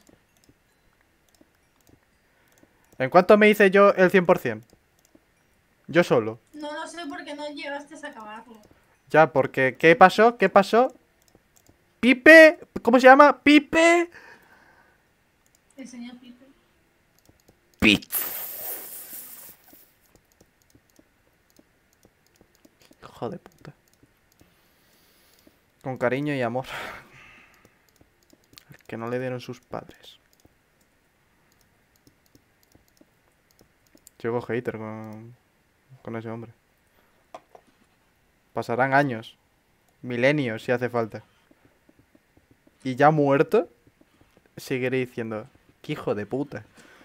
S1: ¿En cuánto me hice yo el 100%? Yo solo.
S3: No lo sé porque no llegaste a acabarlo.
S1: Ya, porque... ¿Qué pasó? ¿Qué pasó? ¡Pipe! ¿Cómo se llama? ¡Pipe!
S3: El señor Pipe.
S1: Hijo de puta. Con cariño y amor. Que no le dieron sus padres. Llevo hater con ese hombre. Pasarán años. Milenios si hace falta. Y ya muerto, seguiré diciendo, ¡qué hijo de puta!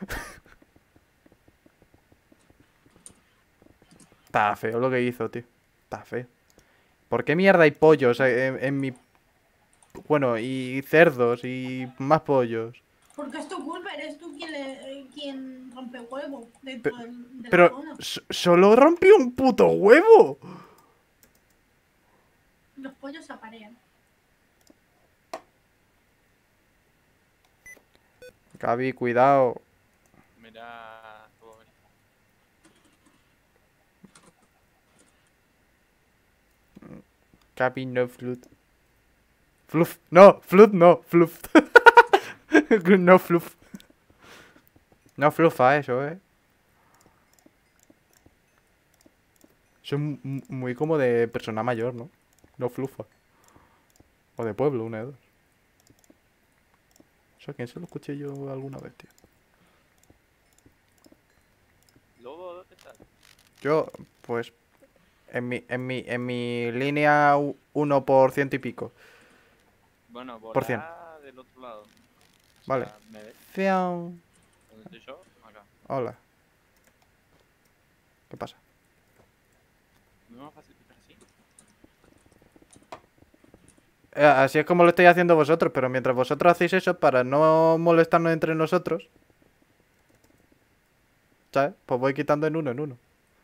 S1: Está feo lo que hizo, tío. Está feo. ¿Por qué mierda hay pollos en mi... Bueno, y cerdos y más pollos?
S3: Porque es tu culpa, eres tú quien rompe huevo dentro de la
S1: Pero
S3: zona.
S1: solo rompí un puto huevo.
S3: Los pollos se aparean.
S1: Gaby, cuidado.
S4: ya puedo venir.
S1: Cabin no flut. Fluff. No, flut no, fluff. No fluff. No flufa eso, Eso es muy como de persona mayor, ¿no? No flufa. O de pueblo, una de dos. Eso a quién se lo escuché yo alguna vez, tío.
S4: Lobo, ¿dónde estás?
S1: Yo, pues, en mi línea 1 por ciento y pico.
S4: Bueno,
S1: Por cien.
S4: volá del otro lado. O
S1: Vale.
S4: sea, ¿me ves?
S1: Fiao.
S4: ¿Dónde estoy yo? Acá.
S1: Hola. ¿Qué pasa?
S4: ¿No es más fácil quitar así?
S1: Así es como lo estoy haciendo vosotros, pero mientras vosotros hacéis eso, para no molestarnos entre nosotros, ¿sabes? Pues voy quitando en uno.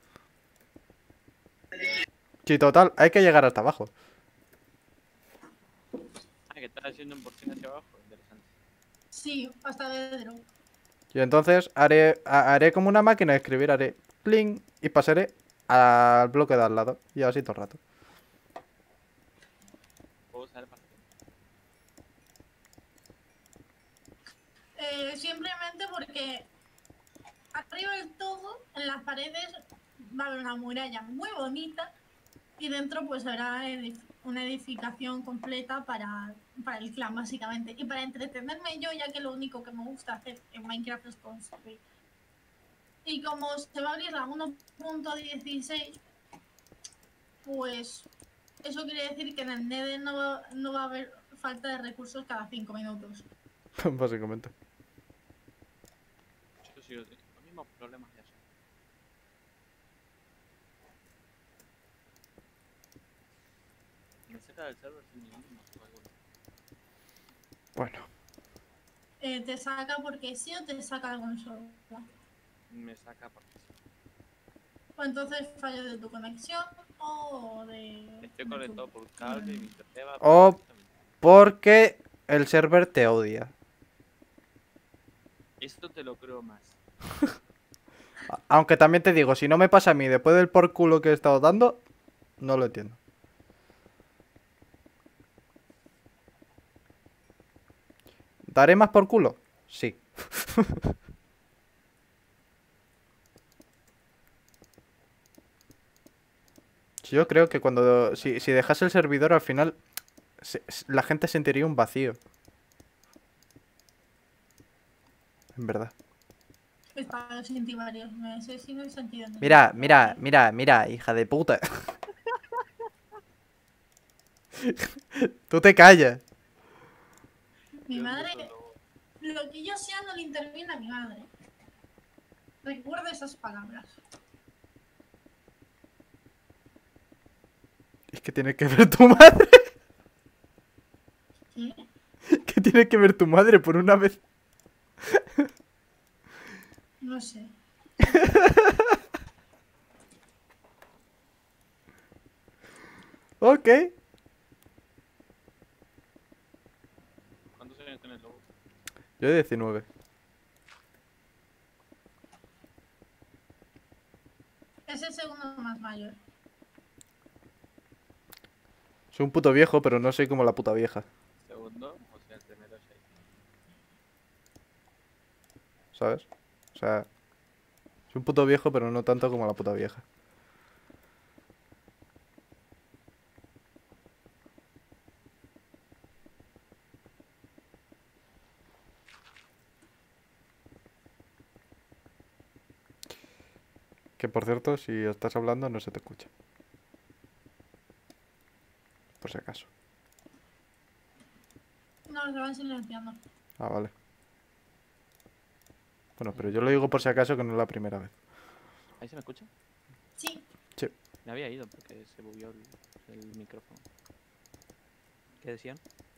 S1: Sí, total, hay que llegar hasta abajo.
S4: Ah, que estás haciendo un porcino hacia abajo. Interesante.
S3: Sí, hasta Bedro.
S1: Y entonces haré como una máquina de escribir, haré pling y pasaré al bloque de al lado. Y así todo el rato.
S4: ¿Puedo usar el pastel?
S3: Simplemente porque arriba del todo, en las paredes, va a haber una muralla muy bonita y dentro pues habrá una edificación completa para el clan básicamente. Y para entretenerme yo, ya que lo único que me gusta hacer en Minecraft es construir. Y como se va a abrir la 1.16, pues eso quiere decir que en el Nether no va a haber falta de recursos cada 5 minutos.
S1: Básicamente.
S4: Yo sigo teniendo los mismos problemas de ayer. Me saca del server sin ningún motivo alguno.
S1: Bueno,
S3: Te saca porque sí o te saca la consola.
S4: Me saca porque sí.
S3: O entonces fallo de tu conexión o de...
S4: Estoy
S3: de
S4: conectado
S3: tu-
S4: por cable y mi internet va
S1: O-
S4: perfectamente.
S1: porque el server te odia.
S4: Esto te lo creo más.
S1: Aunque también te digo, si no me pasa a mí después del por culo que he estado dando, no lo entiendo. ¿Daré más por culo? Sí. Yo creo que si dejas el servidor al final la gente sentiría un vacío. En verdad.
S3: He estado sin ti varios meses sin el sentido de
S1: Mira, hija de puta. Tú te callas.
S3: Mi
S4: Yo
S3: madre,
S4: solo-
S3: lo que yo sea no le interviene a mi madre. Recuerda esas palabras.
S1: Es que tiene que ver tu madre.
S3: ¿Qué?
S1: ¿Qué tiene que ver tu madre por una vez?
S3: No sé.
S1: Ok.
S4: ¿Cuántos años tienes, Lobo?
S1: Yo 19.
S3: Es el segundo más mayor.
S1: Soy un puto viejo, pero no soy como la puta vieja.
S4: Segundo, o sea, el primero es 6.
S1: ¿Sabes? O sea, soy un puto viejo, pero no tanto como la puta vieja. Que por cierto, si estás hablando no se te escucha. Por si acaso.
S3: No, se van silenciando.
S1: Ah, vale. Bueno, pero yo lo digo por si acaso que no es la primera vez.
S4: ¿Ahí se me escucha?
S3: Sí,
S4: Me había ido porque se bugueó el micrófono. ¿Qué decían?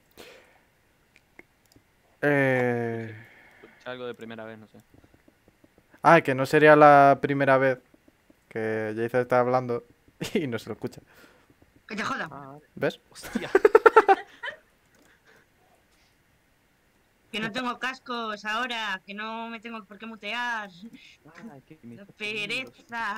S4: Escuché algo de primera vez, no sé.
S1: Ah, que no sería la primera vez que Jason está hablando y no se lo escucha.
S2: Que te joda.
S4: Ah, vale.
S1: ¿Ves?
S4: Hostia.
S2: Que no tengo cascos ahora, que no me tengo por qué mutear.
S4: Ay, que me
S2: La
S4: está poniendo.
S2: pereza.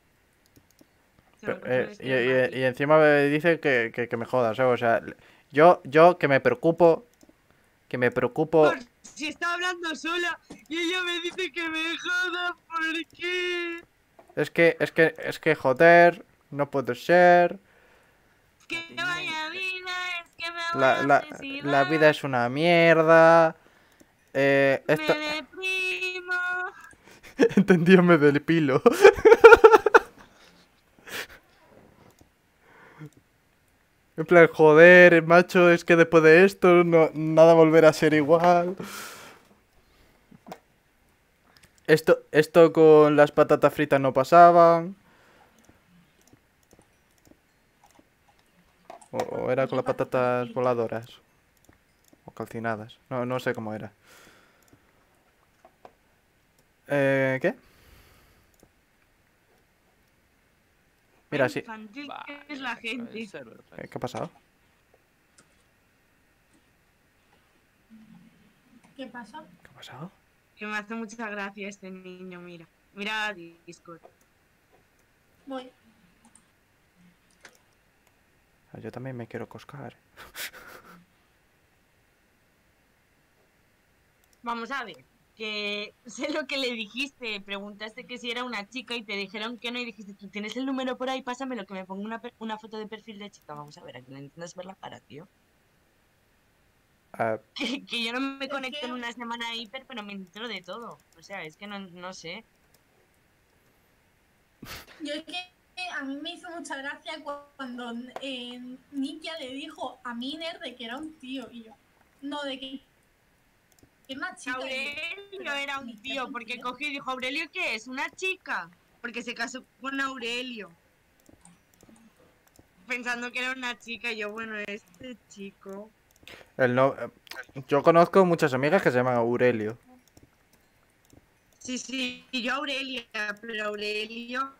S1: Y encima me dice que me jodas, ¿eh? O sea, yo que me preocupo. Que me preocupo.
S2: Si está hablando sola y ella me dice que me joda, ¿por qué?
S1: Es que joder, no puede ser.
S2: Es que vaya vida, es que me voy
S1: La,
S2: a
S1: la,
S2: suicidar.
S1: la vida es una mierda. Esto.
S2: Me deprimo.
S1: Entendíame del pilo. En plan, joder, macho, es que después de esto no, nada volverá a ser igual. Esto con las patatas fritas no pasaban. O era con las patatas voladoras. O calcinadas. No sé cómo era. ¿Qué? Mira, sí.
S2: Infantil
S4: Bah,
S2: que es la gente.
S4: el server otra vez.
S1: ¿Qué ha pasado?
S3: ¿Qué pasa?
S1: ¿Qué ha pasado?
S2: Que me hace mucha gracia este niño, mira. Mira Discord.
S3: Voy.
S1: Yo también me quiero coscar.
S2: Vamos a ver. Que sé lo que le dijiste. Preguntaste que si era una chica y te dijeron que no. Y dijiste, tú tienes el número por ahí, pásamelo, que me pongo una foto de perfil de chica. Vamos a ver, aquí no intentas ver la cara, tío.
S1: Ah,
S2: Que yo no me
S3: Es
S2: conecto
S3: que-
S2: en una semana hiper, pero me entero de todo. O sea, es que no sé.
S3: Yo es que a mí me hizo mucha gracia cuando Nikia le dijo a Miner de que era un tío y yo. No, de que era una chica.
S2: Aurelio era un tío, porque cogió y dijo, ¿Aurelio qué es? ¿Una chica? Porque se casó con Aurelio. Pensando que era una chica, y yo, bueno, este chico.
S1: yo conozco muchas amigas que se llaman Aurelio.
S2: Sí, yo Aurelia, pero Aurelio.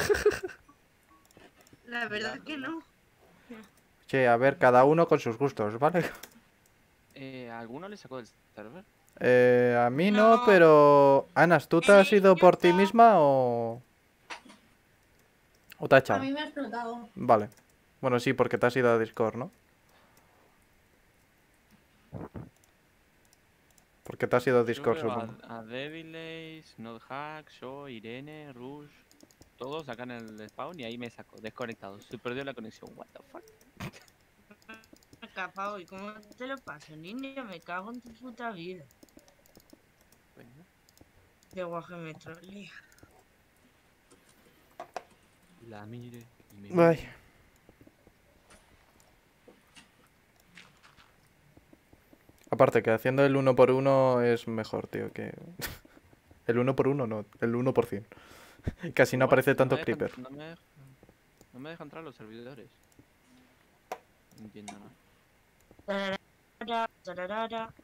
S2: La verdad es que no.
S1: Che, a ver, cada uno con sus gustos, ¿vale?
S4: ¿A alguno le sacó del server?
S1: A mí no,
S2: No.
S1: pero... Anas, ¿tú te has ido por ti misma o te has
S3: A
S1: echado?
S3: mí me ha explotado.
S1: Vale. Bueno, sí, porque te has ido a Discord, ¿no? Porque te has ido a Discord,
S4: Yo veo
S1: supongo.
S4: a Devilace, Nodhack, yo, Irene, Rush, todos acá en el spawn y ahí me sacó, desconectado. Se perdió la conexión, what the fuck.
S2: Capaz, ¿y cómo te lo paso, niño? Me cago en tu puta vida.
S4: Bueno,
S2: De guaje me trolea.
S4: la mire y me
S1: Ay.
S4: mire.
S1: Aparte que haciendo el 1x1 es mejor, tío, que... El 1x1 no, el 1%. Casi no
S4: What?
S1: aparece tanto
S4: me dejan-
S1: creeper.
S4: no me deja entrar a los servidores. No entiendo nada.
S2: Tararara, tararara.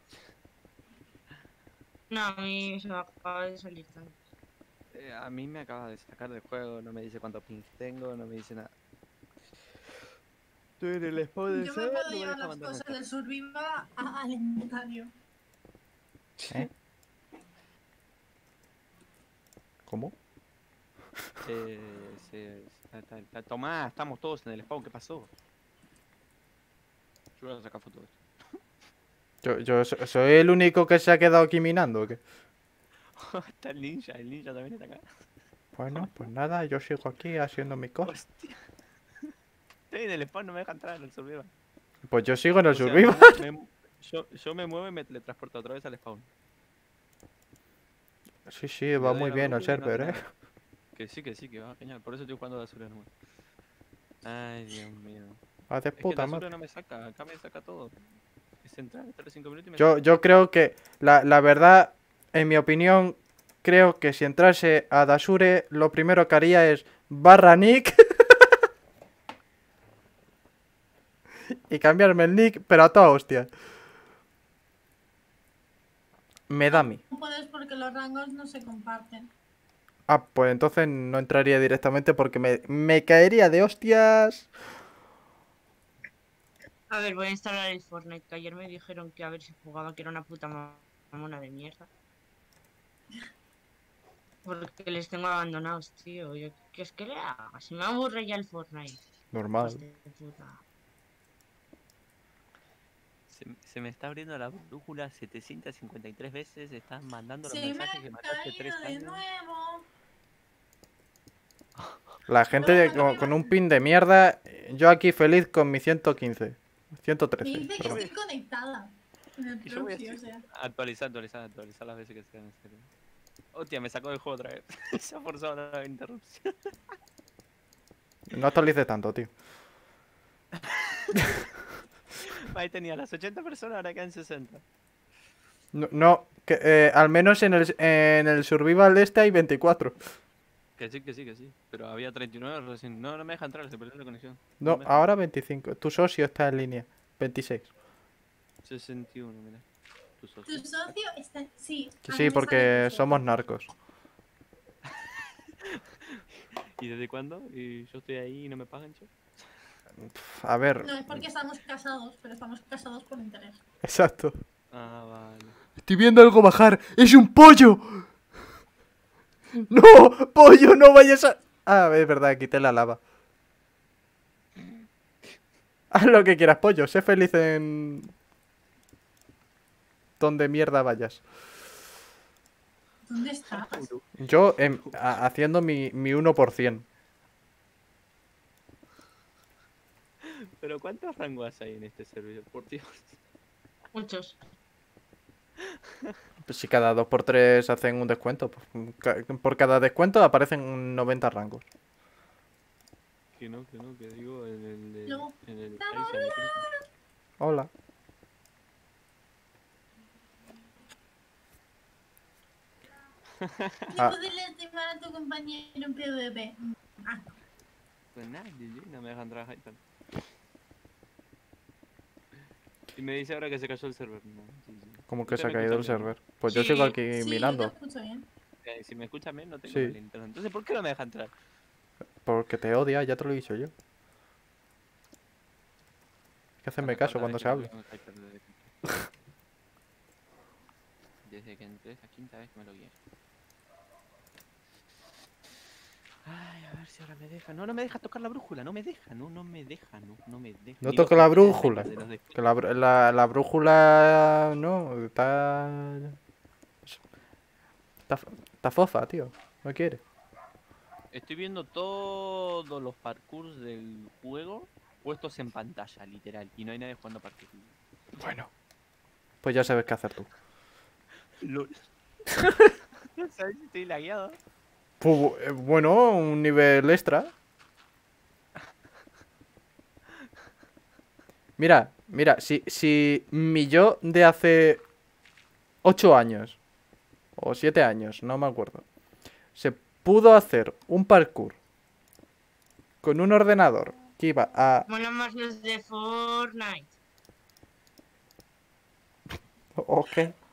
S2: No, a mí se me acaba de salir tanto.
S4: A mí me acaba de sacar del juego, no me dice cuántos pings tengo, no me dice nada. Estoy en el spawn del
S3: Yo me
S4: server,
S3: puedo
S4: no me
S3: llevar
S4: deja
S3: las
S4: mandar
S3: cosas
S4: mensaje.
S3: del Survival al inventario.
S1: ¿Eh? ¿Cómo?
S4: Tomás, estamos todos en el spawn, ¿qué pasó? Yo voy a sacar fotos de esto.
S1: ¿Soy el único que se ha quedado aquí minando o qué?
S4: Está el ninja también está acá.
S1: Bueno, pues nada, yo sigo aquí haciendo mi cosa.
S4: Hostia. Estoy en el spawn, no me deja entrar en el survival.
S1: Pues yo sigo en el
S4: O sea,
S1: survival.
S4: yo me muevo y me teletransporto otra vez al spawn.
S1: Sí,
S4: Le
S1: va
S4: doy
S1: muy
S4: a
S1: bien el
S4: Ruby y no hace
S1: server,
S4: nada.
S1: ¿eh?
S4: Que sí, que va genial. Por eso estoy jugando a Dasura nomás. Ay, Dios mío.
S1: Va de
S4: Es que
S1: puta
S4: Dasura
S1: madre.
S4: no me saca, acá me saca todo. Es entrar, estar 5 minutos y me saca.
S1: Yo creo que, la verdad, en mi opinión, creo que si entrase a Dasure, lo primero que haría es barra nick y cambiarme el nick, pero a toda hostia. Me da a mí.
S3: No puedes porque los rangos no se comparten.
S1: Ah, pues entonces no entraría directamente porque me caería de hostias.
S2: A ver, voy a instalar el Fortnite, que ayer me dijeron que a ver si jugaba, que era una puta mamona de mierda. Porque les tengo abandonados, tío. Yo, ¿qué es que le haga? Si me aburre ya el Fortnite.
S1: Normal.
S2: Hijos de puta.
S4: Se me está abriendo la brújula 753 veces. Están mandando los
S3: Se me
S4: mensajes que
S3: ha
S4: mandaste 3
S3: caído de
S4: años.
S3: nuevo.
S1: La gente con un pin de mierda. Yo aquí feliz con mi 115.
S3: Me
S1: 113.
S3: dice que
S1: perdón.
S3: estoy conectada. En el
S4: Y yo voy a
S3: proxy, o sea.
S4: actualizar las veces que sean necesarias. Hostia, me sacó del juego otra vez. Se ha forzado la interrupción.
S1: No actualices tanto, tío.
S4: Ahí tenía las 80 personas, ahora quedan 60.
S1: No, no, al menos en el Survival este hay 24.
S4: Que sí, que sí, que sí. Pero había 39 recién. No, no me deja entrar, se perdió la conexión.
S1: No,
S4: me deja.
S1: ahora 25. Tu socio está en línea. 26.
S4: 61, mira. Tu
S3: Tu
S4: socio.
S3: socio está. Sí, a mí
S1: Sí,
S3: me
S1: porque
S3: sale tu socio.
S1: somos narcos.
S4: ¿Y desde cuándo? ¿Y yo estoy ahí y no me pagan, che?
S1: A ver,
S3: No es porque estamos casados, pero estamos casados por interés.
S1: exacto.
S4: Ah, vale.
S1: Estoy viendo algo bajar. ¡Es un pollo! ¡No! ¡Pollo! ¡No vayas a...! Ah, es verdad, quité la lava. Haz lo que quieras, pollo. Sé feliz en... donde mierda vayas.
S3: ¿Dónde estás?
S1: Yo haciendo mi 1%.
S4: Pero ¿cuántos rangos hay en este servidor? Por Dios.
S2: Muchos.
S1: Pues si cada 2x3 hacen un descuento, pues, por cada descuento aparecen 90 rangos.
S4: Que no, que digo en el de...
S3: No.
S4: En el
S3: ¡La
S4: país,
S3: boluda!
S4: en el príncipe.
S1: Hola.
S3: No puedes lastimar a tu compañero en PvP. Ah,
S4: Pues nada, GG, no me dejan entrar a Hyper. Y me dice ahora que se cayó el server. No, GG.
S1: Como que
S4: ¿Usted
S1: se ha
S4: me
S1: caído el
S4: escucha bien,
S1: server. Pues yo
S2: Sí.
S1: sigo aquí
S3: sí, yo te
S1: mirando.
S3: escucho bien.
S4: no? Si me escucha bien, no tengo
S1: Sí.
S4: mal internet. Entonces, ¿por qué no me deja entrar?
S1: Porque te odia, ya te lo he dicho yo. Hay que hacerme
S4: La
S1: caso
S4: cuarta
S1: cuando
S4: vez
S1: se
S4: que me
S1: hable.
S4: logueo en Hyper desde que entré. Desde que entré, es la quinta vez que me logueé. Ay, a ver si ahora me deja. No, no me deja tocar la brújula, no me deja, no me deja.
S1: No
S4: Ni
S1: toco
S4: los
S1: la
S4: clics del
S1: brújula.
S4: Hyper de los de-
S1: Que la brújula... No, está fofa, tío. No quiere.
S4: Estoy viendo todos los parkours del juego puestos en pantalla, literal. Y no hay nadie jugando parkour.
S1: Bueno. Pues ya sabes qué hacer tú.
S4: LOL. No sabes si estoy lagueado.
S1: Pues, bueno, un nivel extra. Mira, si mi yo de hace 8 años o 7 años, no me acuerdo, se pudo hacer un parkour con un ordenador que iba a...
S2: Mola más los de Fortnite.
S1: Ok.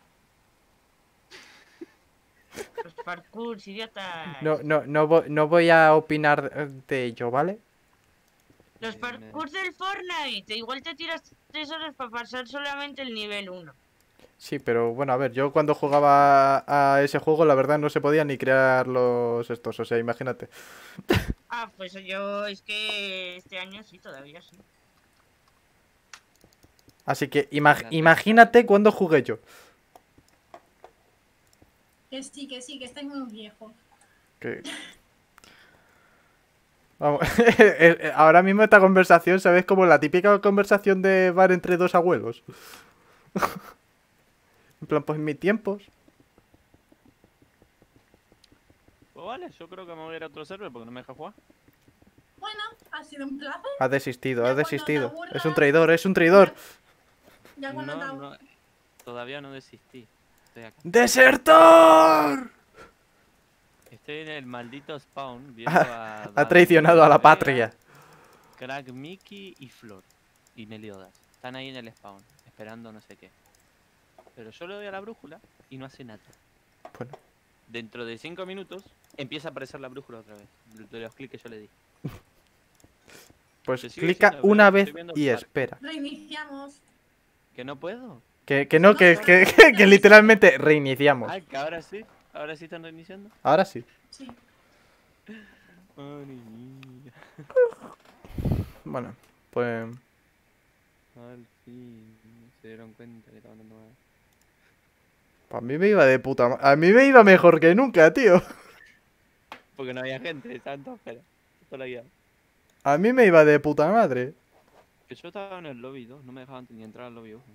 S2: Los parkours, idiotas.
S1: No voy a opinar de ello, ¿vale?
S2: Los parkours del Fortnite. Igual te tiras 3 horas para pasar solamente el nivel 1.
S1: Sí, pero bueno, a ver, yo cuando jugaba a ese juego, la verdad no se podía ni crear los estos, o sea, imagínate.
S2: Ah, pues yo es que este año sí, todavía sí.
S1: Así que imagínate cuando jugué yo.
S3: Que sí, que estáis muy viejos.
S1: Que... Vamos, ahora mismo esta conversación, ¿sabes? Como la típica conversación de bar entre dos abuelos. En plan, pues en mis tiempos.
S4: Pues vale, yo creo que me voy a ir a otro server porque no me deja jugar.
S3: Bueno, ha sido un placer.
S1: Ha desistido,
S3: Ya
S1: ha
S3: cuando
S1: desistido.
S3: te aburras-
S1: Es un traidor, es un traidor.
S3: Ya cuando te
S4: No, todavía no desistí. Estoy acá.
S1: ¡Desertor!
S4: Estoy en el maldito spawn viendo a...
S1: Ha traicionado a la
S4: Vega,
S1: patria.
S4: Crack, Mickey y Flor. Y Meliodas. Están ahí en el spawn, esperando no sé qué. Pero yo le doy a la brújula y no hace nada.
S1: Bueno,
S4: Dentro de 5 minutos empieza a aparecer la brújula otra vez. De los clics que yo le di.
S1: Pues
S4: Que sigue
S1: clica
S4: siendo
S1: una
S4: verde,
S1: vez
S4: estoy viendo
S1: y
S4: el
S1: espera.
S3: Reiniciamos.
S4: Que no puedo.
S1: Que no, que literalmente reiniciamos.
S4: Ah, que ahora sí. Ahora sí están reiniciando.
S1: Ahora sí.
S3: Sí.
S4: Madre mía.
S1: Bueno, pues...
S4: Al fin se dieron cuenta que estaban dando mal.
S1: A mí me iba de puta A mí me iba mejor que nunca, tío.
S4: Porque no había gente, estaban todos fuera. Toda la guía.
S1: A mí me iba de puta madre.
S4: Que yo estaba en el lobby 2, no me dejaban ni entrar al lobby 1.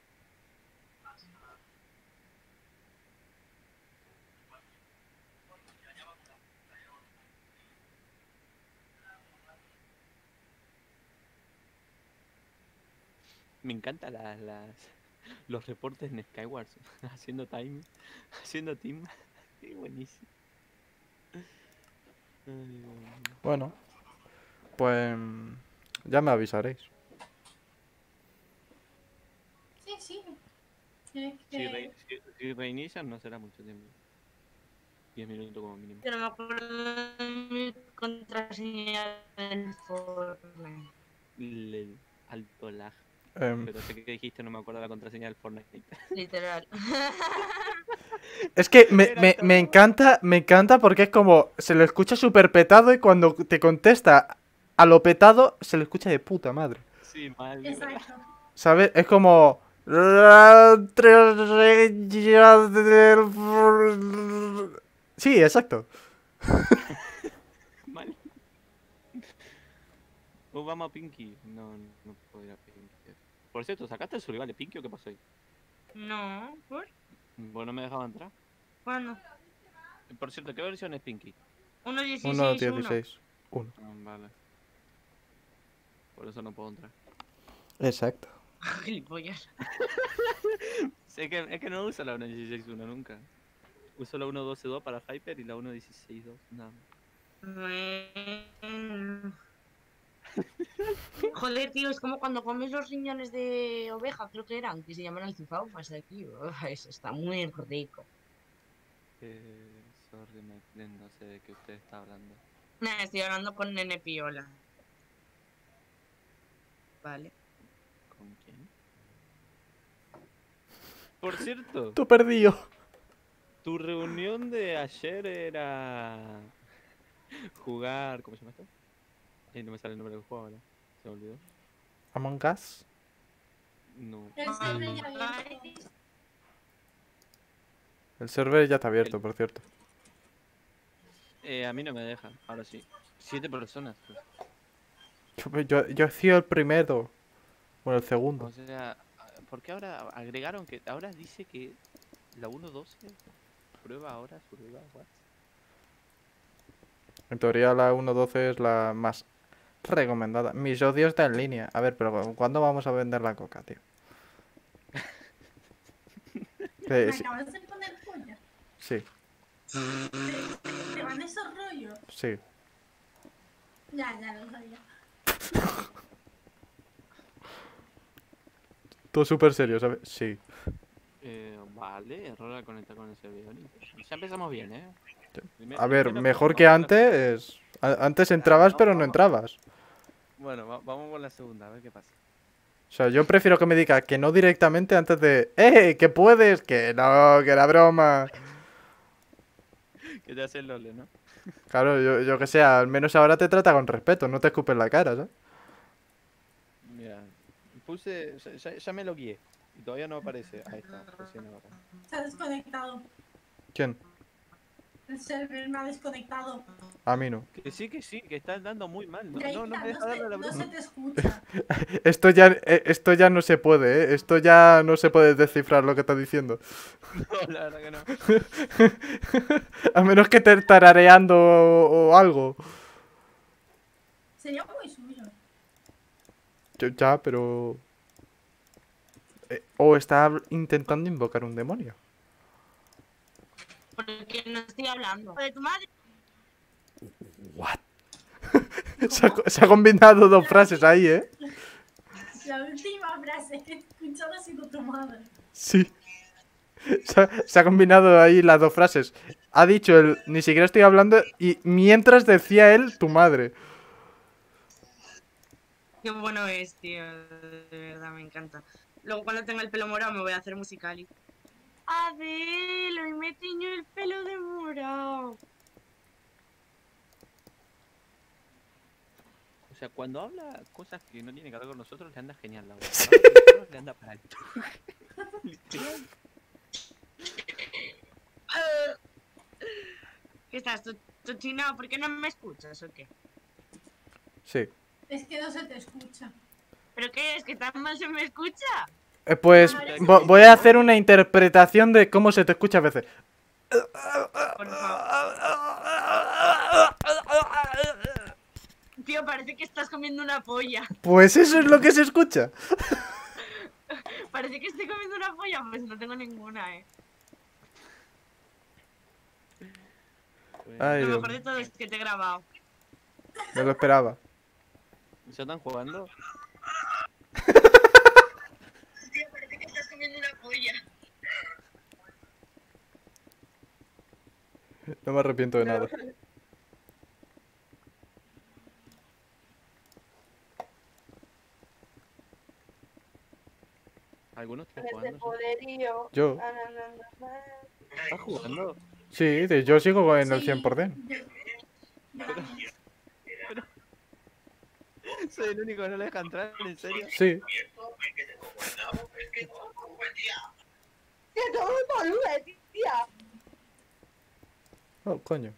S4: Me encantan los reportes en Skyward haciendo time, haciendo team. Qué buenísimo. Ay, Dios mío.
S1: Bueno, pues... Ya me avisaréis.
S3: Sí, sí. Es
S4: Si,
S3: que...
S4: si reinician no será mucho tiempo. 10 minutos como mínimo.
S2: Yo no me acuerdo de mi contraseña del Fortnite.
S4: El alto lag.
S1: Em,
S4: Pero sé que dijiste no me acuerdo la contraseña del Fortnite.
S2: Literal.
S1: Es que
S4: Era
S1: me encanta porque es como... Se lo escucha súper petado y cuando te contesta a lo petado, se lo escucha de puta madre.
S4: Sí, mal.
S3: Exacto.
S1: ¿Sabes? Es como... Sí, exacto.
S4: Mal. Vamos a Pinky. No, no puedo ir a Pinky. Por cierto, ¿sacaste el survival de Pinky o qué pasó ahí?
S2: No, ¿por?
S4: Vos no me dejaba entrar.
S2: ¿Cuándo?
S4: Por cierto, ¿qué versión es Pinky?
S2: 1.16.1.
S1: 1.16. 1.
S4: Ah, vale. Por eso no puedo entrar.
S1: Exacto.
S2: Gilipollas.
S4: Es que no uso la 1.16.1 nunca. Uso la 1.12.2 para Hyper y la 1.16.2. Nada.
S2: Bueno. Joder, tío, es como cuando comes los riñones de oveja, creo que eran, que se llaman alcifaufas aquí. Uf, eso está muy rico.
S4: Sorry, no sé de qué usted está hablando.
S2: Nah, estoy hablando con Nene Piola. Vale.
S4: ¿Con quién? Por cierto,
S1: Tú perdido.
S4: tu reunión de ayer era jugar. ¿Cómo se llama esto? No me sale el nombre del juego ahora. Se me olvidó.
S1: Among Us.
S4: No.
S3: El server ya abierto.
S1: El server ya está abierto, por cierto.
S4: A mí no me dejan, ahora sí. 7 personas.
S1: Yo he sido el primero. Bueno, el segundo.
S4: O sea, ¿por qué ahora agregaron que ahora dice que la 1.12 prueba ahora what?
S1: En teoría la 1.12 es la más recomendada. Mis odios está en línea. A ver, pero ¿cuándo vamos a vender la coca, tío?
S3: ¿Me
S1: Sí,
S3: acabas de poner polla?
S1: sí,
S3: ¿Te van esos rollos?
S1: sí.
S3: Ya lo sabía.
S1: Todo súper serio, ¿sabes? Sí.
S4: Vale, error al conectar con el servidor. Ya empezamos bien, ¿eh?
S1: A ver, mejor que antes. Antes entrabas, pero no entrabas.
S4: Bueno, vamos con la segunda, a ver qué pasa.
S1: O sea, yo prefiero que me diga que no directamente antes de... que puedes! Que no, que era broma.
S4: Que te hace el lole, ¿no?
S1: Claro, yo que sé, al menos ahora te trata con respeto, no te escupes la cara, ¿sabes?
S4: Mira, puse, ya me lo guié. Y todavía no aparece. Ahí está, recién ahora.
S3: Se ha desconectado.
S1: ¿Quién?
S3: El server me ha desconectado.
S1: A mí no.
S4: Que sí, que está dando muy mal. No,
S3: Yaita,
S4: no me deja darle la
S3: no se
S4: broma.
S3: te escucha.
S1: Esto ya no se puede, ¿eh? Esto ya no se puede descifrar lo que está diciendo.
S4: No, la verdad que no.
S1: A menos que te tarareando o algo.
S3: Sería muy suyo.
S1: Ya, pero... o está intentando invocar un demonio.
S2: Porque no estoy hablando. De tu madre.
S1: What? Se ha combinado dos frases ahí, ¿eh?
S3: La última frase que he escuchado ha sido tu madre.
S1: Sí. Se ha combinado ahí las dos frases. Ha dicho él, ni siquiera estoy hablando, y mientras decía él, tu madre.
S2: Qué bueno es, tío. De verdad, me encanta. Luego cuando tenga el pelo morado me voy a hacer Musical.ly. Adel, hoy me tiñó el pelo de morado.
S4: O sea, cuando habla cosas que no tienen que ver con nosotros, le anda genial la voz. Cuando habla con nosotros, le anda para alto. Literal.
S2: ¿Qué estás, tochinado? ¿Por qué no me escuchas o qué?
S1: Sí.
S3: Es que no se te escucha.
S2: ¿Pero qué es? ¿Que tan mal se me escucha?
S1: Pues voy a hacer una interpretación de cómo se te escucha a veces.
S2: Por favor. Tío, parece que estás comiendo una polla.
S1: Pues eso es lo que se escucha.
S2: Parece que estoy comiendo una polla, pues no tengo ninguna,
S4: Pues,
S1: Ay,
S2: Lo
S1: Dios
S2: mejor de
S1: mío.
S2: todo es que te he grabado.
S1: No lo esperaba.
S4: ¿se están jugando?
S2: Tío, parece que estás comiendo una polla.
S1: No me arrepiento de nada.
S4: ¿Algunos están
S5: Desde
S4: jugando? ¿Sí?
S5: poderío.
S1: Yo.
S4: ¿Estás jugando?
S1: Sí, yo sigo en el
S3: Sí,
S1: 100%.
S4: Soy el único que no le deja entrar, ¿en serio?
S1: Sí.
S5: ¡Que todo boluda, tía!
S1: Oh, coño.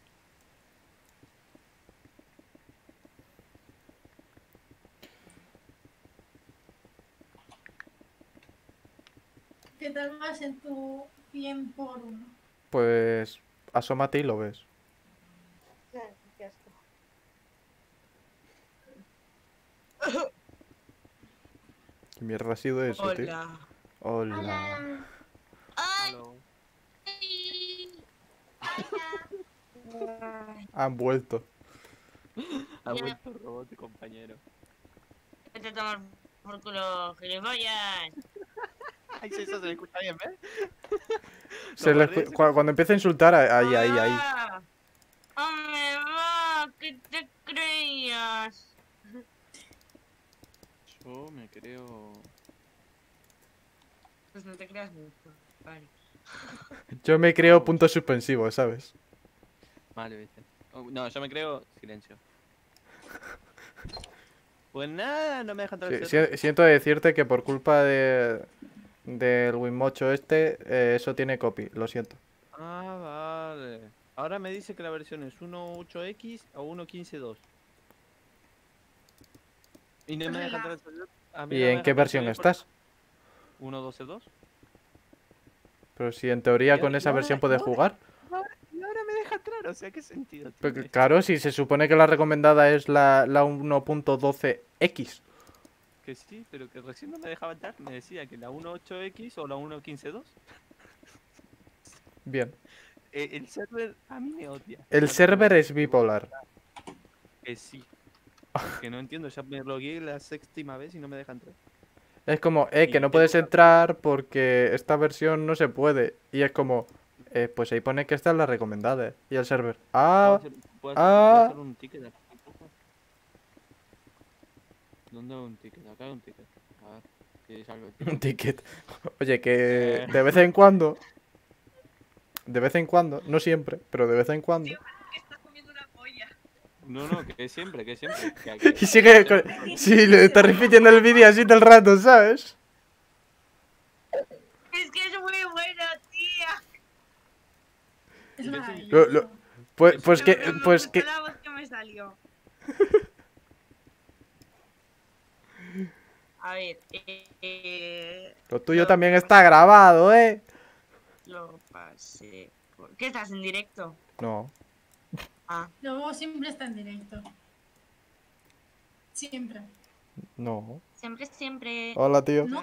S3: ¿Qué tal vas en tu 100 por 1?
S1: Pues asómate y lo ves.
S5: Qué asco.
S1: ¿Qué mierda ha sido eso, tío?
S2: Hola.
S1: Hola.
S2: ¡Ay!
S4: Aló.
S1: Han vuelto.
S4: Ha
S2: Ya.
S4: vuelto el robot, compañero.
S2: Vete a tomar por culo, gilipollas.
S4: Ay, sí, eso se me escucha bien, ¿ves?
S1: Se le cuando empieza a insultar, ahí.
S2: Ah, ¡Hombre, va! ¿Qué te creías?
S4: Yo me creo...
S2: Pues no te creas mucho. Vale.
S1: Yo me creo puntos suspensivos, ¿sabes?
S4: Vale, viste. Oh, no, yo me creo... Silencio. Pues nada, no me dejan entrar el server.
S1: Siento decirte que por culpa del Winmocho eso tiene copy, lo siento.
S4: Ah, vale. Ahora me dice que la versión es 1.8x o 1.15.2. Y no me deja entrar el servidor. A mí
S1: ¿Y
S4: no me
S1: en
S4: deja
S1: qué
S4: entrar el
S1: versión
S4: servidor
S1: estás?
S4: por 1.12.2.
S1: Pero si en teoría
S4: Y
S1: con
S4: ahora-
S1: esa
S4: y ahora-
S1: versión puedes
S4: y ahora-
S1: jugar.
S4: Y ahora me deja entrar, o sea, ¿qué sentido
S1: Pero
S4: tiene?
S1: claro, si se supone que la recomendada es la 1.12x.
S4: Que sí, pero que recién no me dejaba entrar. Me decía que la 1.8x o la 1.15.2.
S1: Bien.
S4: El server a mí me odia.
S1: El
S4: No te
S1: server
S4: voy a
S1: es bipolar.
S4: decir que sí. Que no entiendo, ya me logué la séptima vez y no me deja entrar.
S1: Es como,
S4: Y
S1: que no
S4: tengo
S1: puedes
S4: la-
S1: entrar porque esta versión no se puede. Y es como, pues ahí pone que esta es la recomendada. Y el server,
S4: ¿Puedo hacer un ticket aquí? ¿Dónde hay un ticket? Acá hay un ticket. A ver, que salga el
S1: un
S4: ticket.
S1: ticket. Oye, que de vez en cuando, no siempre, pero de vez en cuando.
S2: Tío, parece que estás comiendo una polla.
S4: No, que siempre, que siempre.
S1: Y sigue con... Sí, le está repitiendo el vídeo así todo el rato, ¿sabes?
S2: Es que es muy buena, tía.
S3: Es
S4: Lo-
S3: maravilloso.
S1: Pues que,
S2: Pero me
S1: pues
S2: gustó
S1: que...
S2: la voz que me salió. A ver,
S1: Lo tuyo también está grabado, ¿eh?
S2: Lo pasé. ¿Qué estás en directo?
S1: No.
S2: Ah,
S3: Luego siempre está en directo. Siempre.
S1: No.
S2: siempre.
S1: Hola, tío.
S3: ¿No?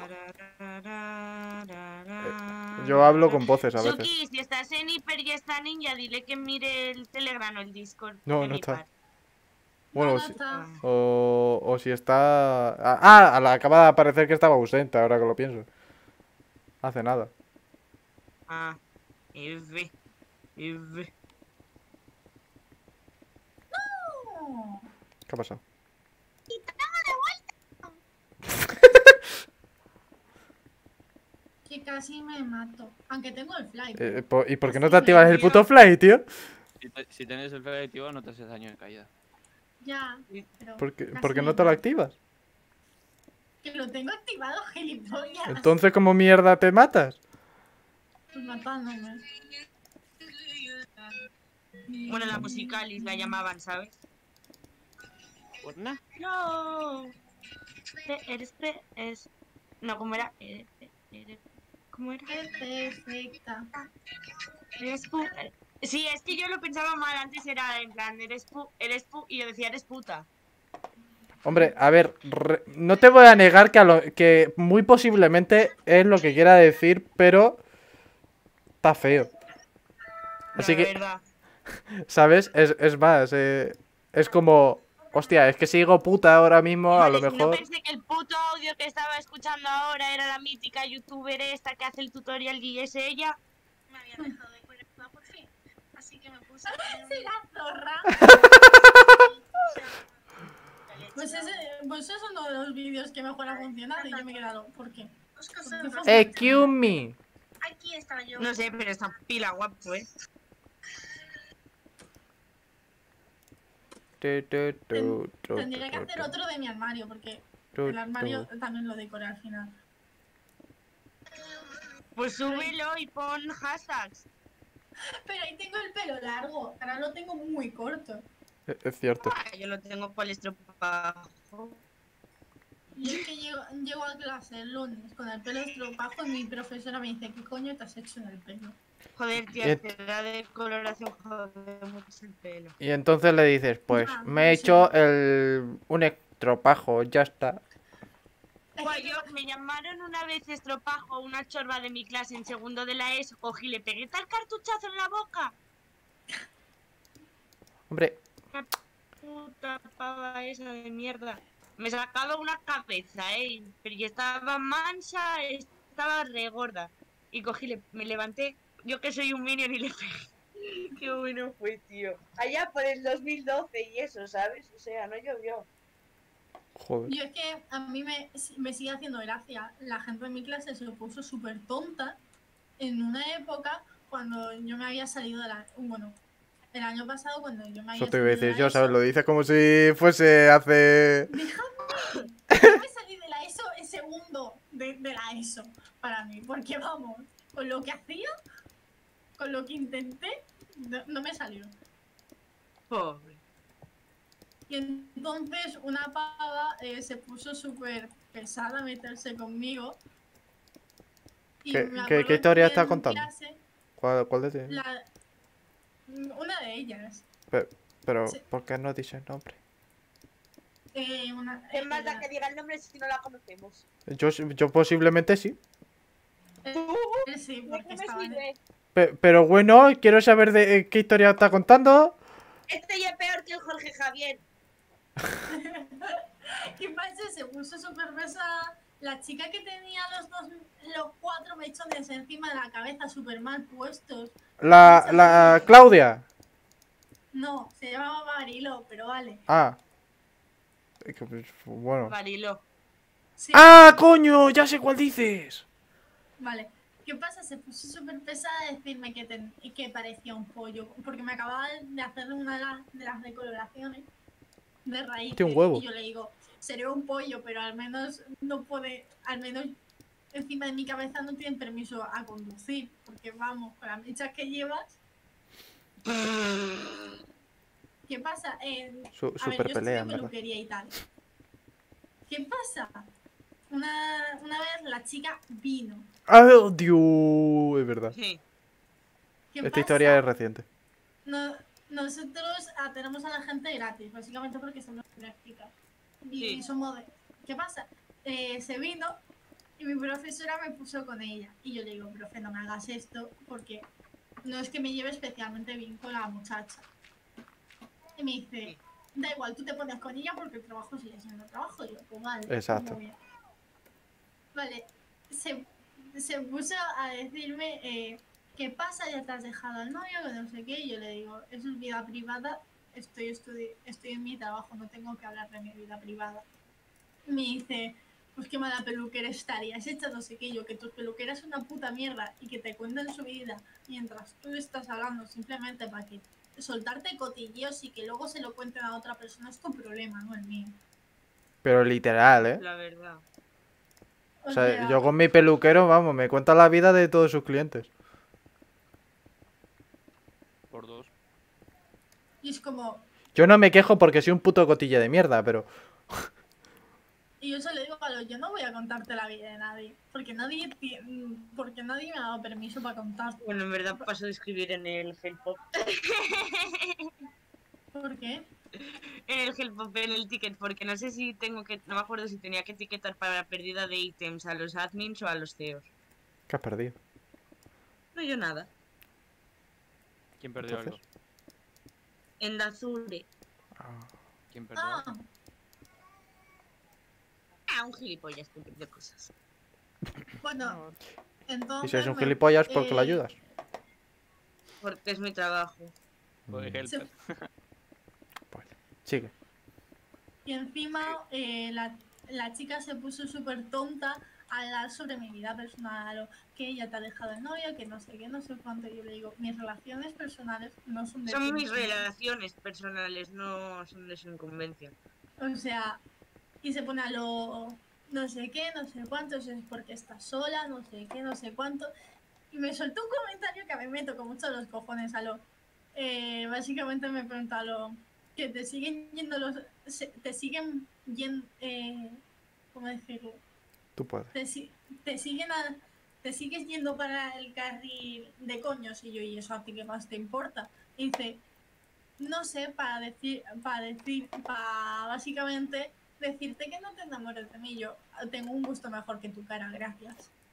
S1: Yo hablo con voces a veces.
S2: Suki, si estás en Hiper y está Ninja, dile que mire el Telegram o el Discord.
S1: No,
S2: de
S1: no
S2: mi
S1: está.
S2: parte.
S1: Bueno,
S3: No, no
S1: sí.
S3: está.
S2: Ah,
S1: O si está... acaba de aparecer que estaba ausente, ahora que lo pienso. Hace nada.
S2: Ah, F.
S3: No.
S1: ¿Qué ha pasado?
S3: casi me mato. Aunque tengo el fly.
S1: ¿Y por qué no
S3: Así
S1: te activas
S3: me
S1: el puto fly, tío?
S4: Si tenés el fly activado no te haces daño de caída.
S3: Ya, pero
S1: ¿Por
S3: casi
S1: qué
S3: me
S1: no te lo
S3: mato.
S1: activas?
S3: Que lo tengo activado, gilipollas.
S1: Entonces, ¿cómo mierda te matas?
S3: Pues matándome.
S2: Bueno, la musicalis la llamaban, ¿sabes?
S4: ¿Urna?
S2: No. Es. No, ¿cómo era? ¿Cómo era?
S3: Perfecta.
S2: Sí, es que yo lo pensaba mal. Antes era en plan, eres pu, y yo decía, eres puta.
S1: Hombre, a ver, no te voy a negar que muy posiblemente es lo que quiera decir, pero está feo. Así
S2: La
S1: que,
S2: verdad.
S1: ¿sabes? Es más, es como, hostia, es que si digo puta ahora mismo, a lo
S2: Vale, no
S1: mejor...
S2: pensé que el puto audio que estaba escuchando ahora era la mítica youtuber esta que hace el tutorial y es ella.
S6: Me había dejado de conectar por fin. Así que me puse a poner
S3: Sí, la zorra. Pues ese es uno de los vídeos que mejor ha funcionado y yo me he quedado. ¿Por qué?
S6: dos
S3: ¿Por
S6: cosas
S3: qué
S6: más.
S3: funciona?
S1: Excuse me.
S6: Aquí estaba yo.
S2: No sé, pero está pila guapo, ¿eh?
S3: Tendría que hacer otro de mi armario porque el armario también lo decoré al final.
S2: Pues súbelo y pon hashtags.
S3: Pero ahí tengo el pelo largo, ahora lo tengo muy corto.
S1: Es cierto.
S2: Ah, yo lo tengo por el estropajo.
S3: Y es que llego a clase el lunes con el pelo estropajo y mi profesora me dice, ¿qué coño te has hecho en el pelo?
S2: Joder, tía, te da de coloración, joder, mucho el pelo.
S1: Y entonces le dices, pues
S3: Ya,
S1: me he
S3: sí.
S1: hecho un estropajo, ya está.
S2: Pues yo me llamaron una vez estropajo, una chorba de mi clase en segundo de la ESO, cogí, le pegué tal cartuchazo en la boca.
S1: Hombre,
S2: La puta pava esa de mierda. Me sacaba una cabeza, pero yo estaba mansa, estaba re gorda. Y cogí, me levanté, yo que soy un minion y le pegué. Qué bueno fue, tío.
S5: Allá por el 2012 y eso, ¿sabes? O sea, no llovió.
S1: joder.
S3: Yo es que a mí me sigue haciendo gracia. La gente de mi clase se puso súper tonta en una época cuando yo me había salido de la... Bueno, el año pasado cuando yo me había
S1: Eso te iba a
S3: salido de
S1: decir
S3: la
S1: yo, ¿sabes?
S3: ESO.
S1: Lo dices como si fuese hace...
S3: Déjame. Yo me salí de la ESO en segundo de la ESO para mí. Porque vamos, con lo que hacía, con lo que intenté, no me salió.
S2: Pobre.
S3: Y entonces una pava se puso súper pesada a meterse conmigo. Y
S1: ¿Qué-
S3: me
S1: qué-
S3: acuerdo
S1: qué historia
S3: que
S1: estás
S3: en
S1: contando?
S3: clase,
S1: ¿Cuál de ti?
S3: una de ellas.
S1: Pero,
S3: Sí.
S1: ¿por qué no dices nombre?
S5: ¿Qué más da que diga el nombre si no la conocemos?
S1: Yo posiblemente sí.
S3: Sí,
S5: ¿De
S3: porque
S5: qué me
S3: estaba en...
S5: sirve?
S1: Pero bueno, quiero saber de qué historia está contando.
S5: Este ya es peor que el Jorge Javier.
S3: ¿Qué pasa? Se puso súper pesada. La chica que tenía los 4 mechones encima de la cabeza súper mal puestos.
S1: La Claudia.
S3: No, se llamaba Marilo, pero vale.
S1: Ah. Es que, pues, bueno.
S2: Barilo.
S3: Sí,
S1: ¡Ah, coño! Ya sé cuál dices.
S3: vale. ¿Qué pasa? Se puso súper pesada a decirme que parecía un pollo. Porque me acababa de hacer una de las decoloraciones de raíz.
S1: Hostia, un huevo.
S3: Y yo le digo, seré un pollo, pero al menos no puede, al menos encima de mi cabeza no tienen permiso a conducir. Porque vamos, con las mechas que llevas. ¿Qué pasa? A ver,
S1: Super
S3: yo
S1: pelea,
S3: estudio
S1: en verdad.
S3: peluquería y tal. ¿Qué pasa? Una vez la chica vino.
S1: ¡Ah, Dios! Es verdad.
S2: Sí.
S3: ¿Qué
S1: Esta
S3: pasa?
S1: historia es reciente.
S3: Nosotros tenemos a la gente gratis, básicamente porque somos prácticas. Y
S2: Sí.
S3: somos de... ¿Qué pasa? Se vino y mi profesora me puso con ella. Y yo le digo, profe, no me hagas esto porque no es que me lleve especialmente bien con la muchacha. Y me dice, da igual, tú te pones con ella porque el trabajo sigue siendo trabajo. Y yo, pues vale.
S1: Exacto.
S3: Muy bien. Vale, se puso a decirme, ¿qué pasa? Ya te has dejado al novio, que no sé qué. Y yo le digo, eso es vida privada, estoy en mi trabajo, no tengo que hablar de mi vida privada. Y me dice, pues qué mala peluquera estarías hecha, no sé qué, yo, que tu peluquera es una puta mierda y que te cuenten su vida mientras tú estás hablando simplemente para que soltarte cotilleos y que luego se lo cuenten a otra persona es tu problema, no el mío.
S1: Pero literal, ¿eh?
S2: La verdad.
S1: O sea, yo con mi peluquero, vamos, me cuenta la vida de todos sus clientes.
S4: Por 2.
S3: y es como,
S1: Yo no me quejo porque soy un puto cotille de mierda, pero...
S3: y yo se le digo a los, yo no voy a contarte la vida de nadie, porque nadie me ha dado permiso para contar.
S2: Bueno, en verdad paso de escribir en el Helpop.
S3: ¿Por qué?
S2: En el Helpop, en el ticket, porque no sé si tengo que... No me acuerdo si tenía que etiquetar para la pérdida de ítems a los admins o a los CEOs.
S1: ¿Qué has perdido?
S2: No, yo nada.
S4: ¿Quién perdió algo?
S1: Entonces.
S2: En Dazure.
S4: ¿Quién perdió algo?
S2: Un gilipollas que perdió cosas.
S3: Bueno,
S1: Y
S3: entonces...
S1: si es un gilipollas, ¿por qué lo ayudas?
S2: Porque es mi trabajo.
S4: Pues
S3: se-
S4: helper.
S1: Pues, sigue.
S3: Y encima la chica se puso súper tonta a hablar sobre mi vida personal, o que ella te ha dejado de novia, que no sé qué, no sé cuánto. Yo le digo, mis relaciones personales no son de
S2: Son
S3: ti,
S2: mis
S3: ¿no?
S2: relaciones personales, no son de su incumbencia.
S3: O sea, y se pone a lo no sé qué, no sé cuánto, eso es porque estás sola, no sé qué, no sé cuánto. Y me soltó un comentario que a mí me tocó mucho los cojones a lo... básicamente me preguntó a lo... Que te siguen yendo los... te siguen yendo... ¿cómo decirlo?
S1: Tú puedes.
S3: Te siguen te sigues yendo para el carril de coños. Y yo, ¿y eso a ti qué más te importa? Y dice, no sé, para básicamente decirte que no te enamores de mí. Yo tengo un gusto mejor que tu cara, gracias.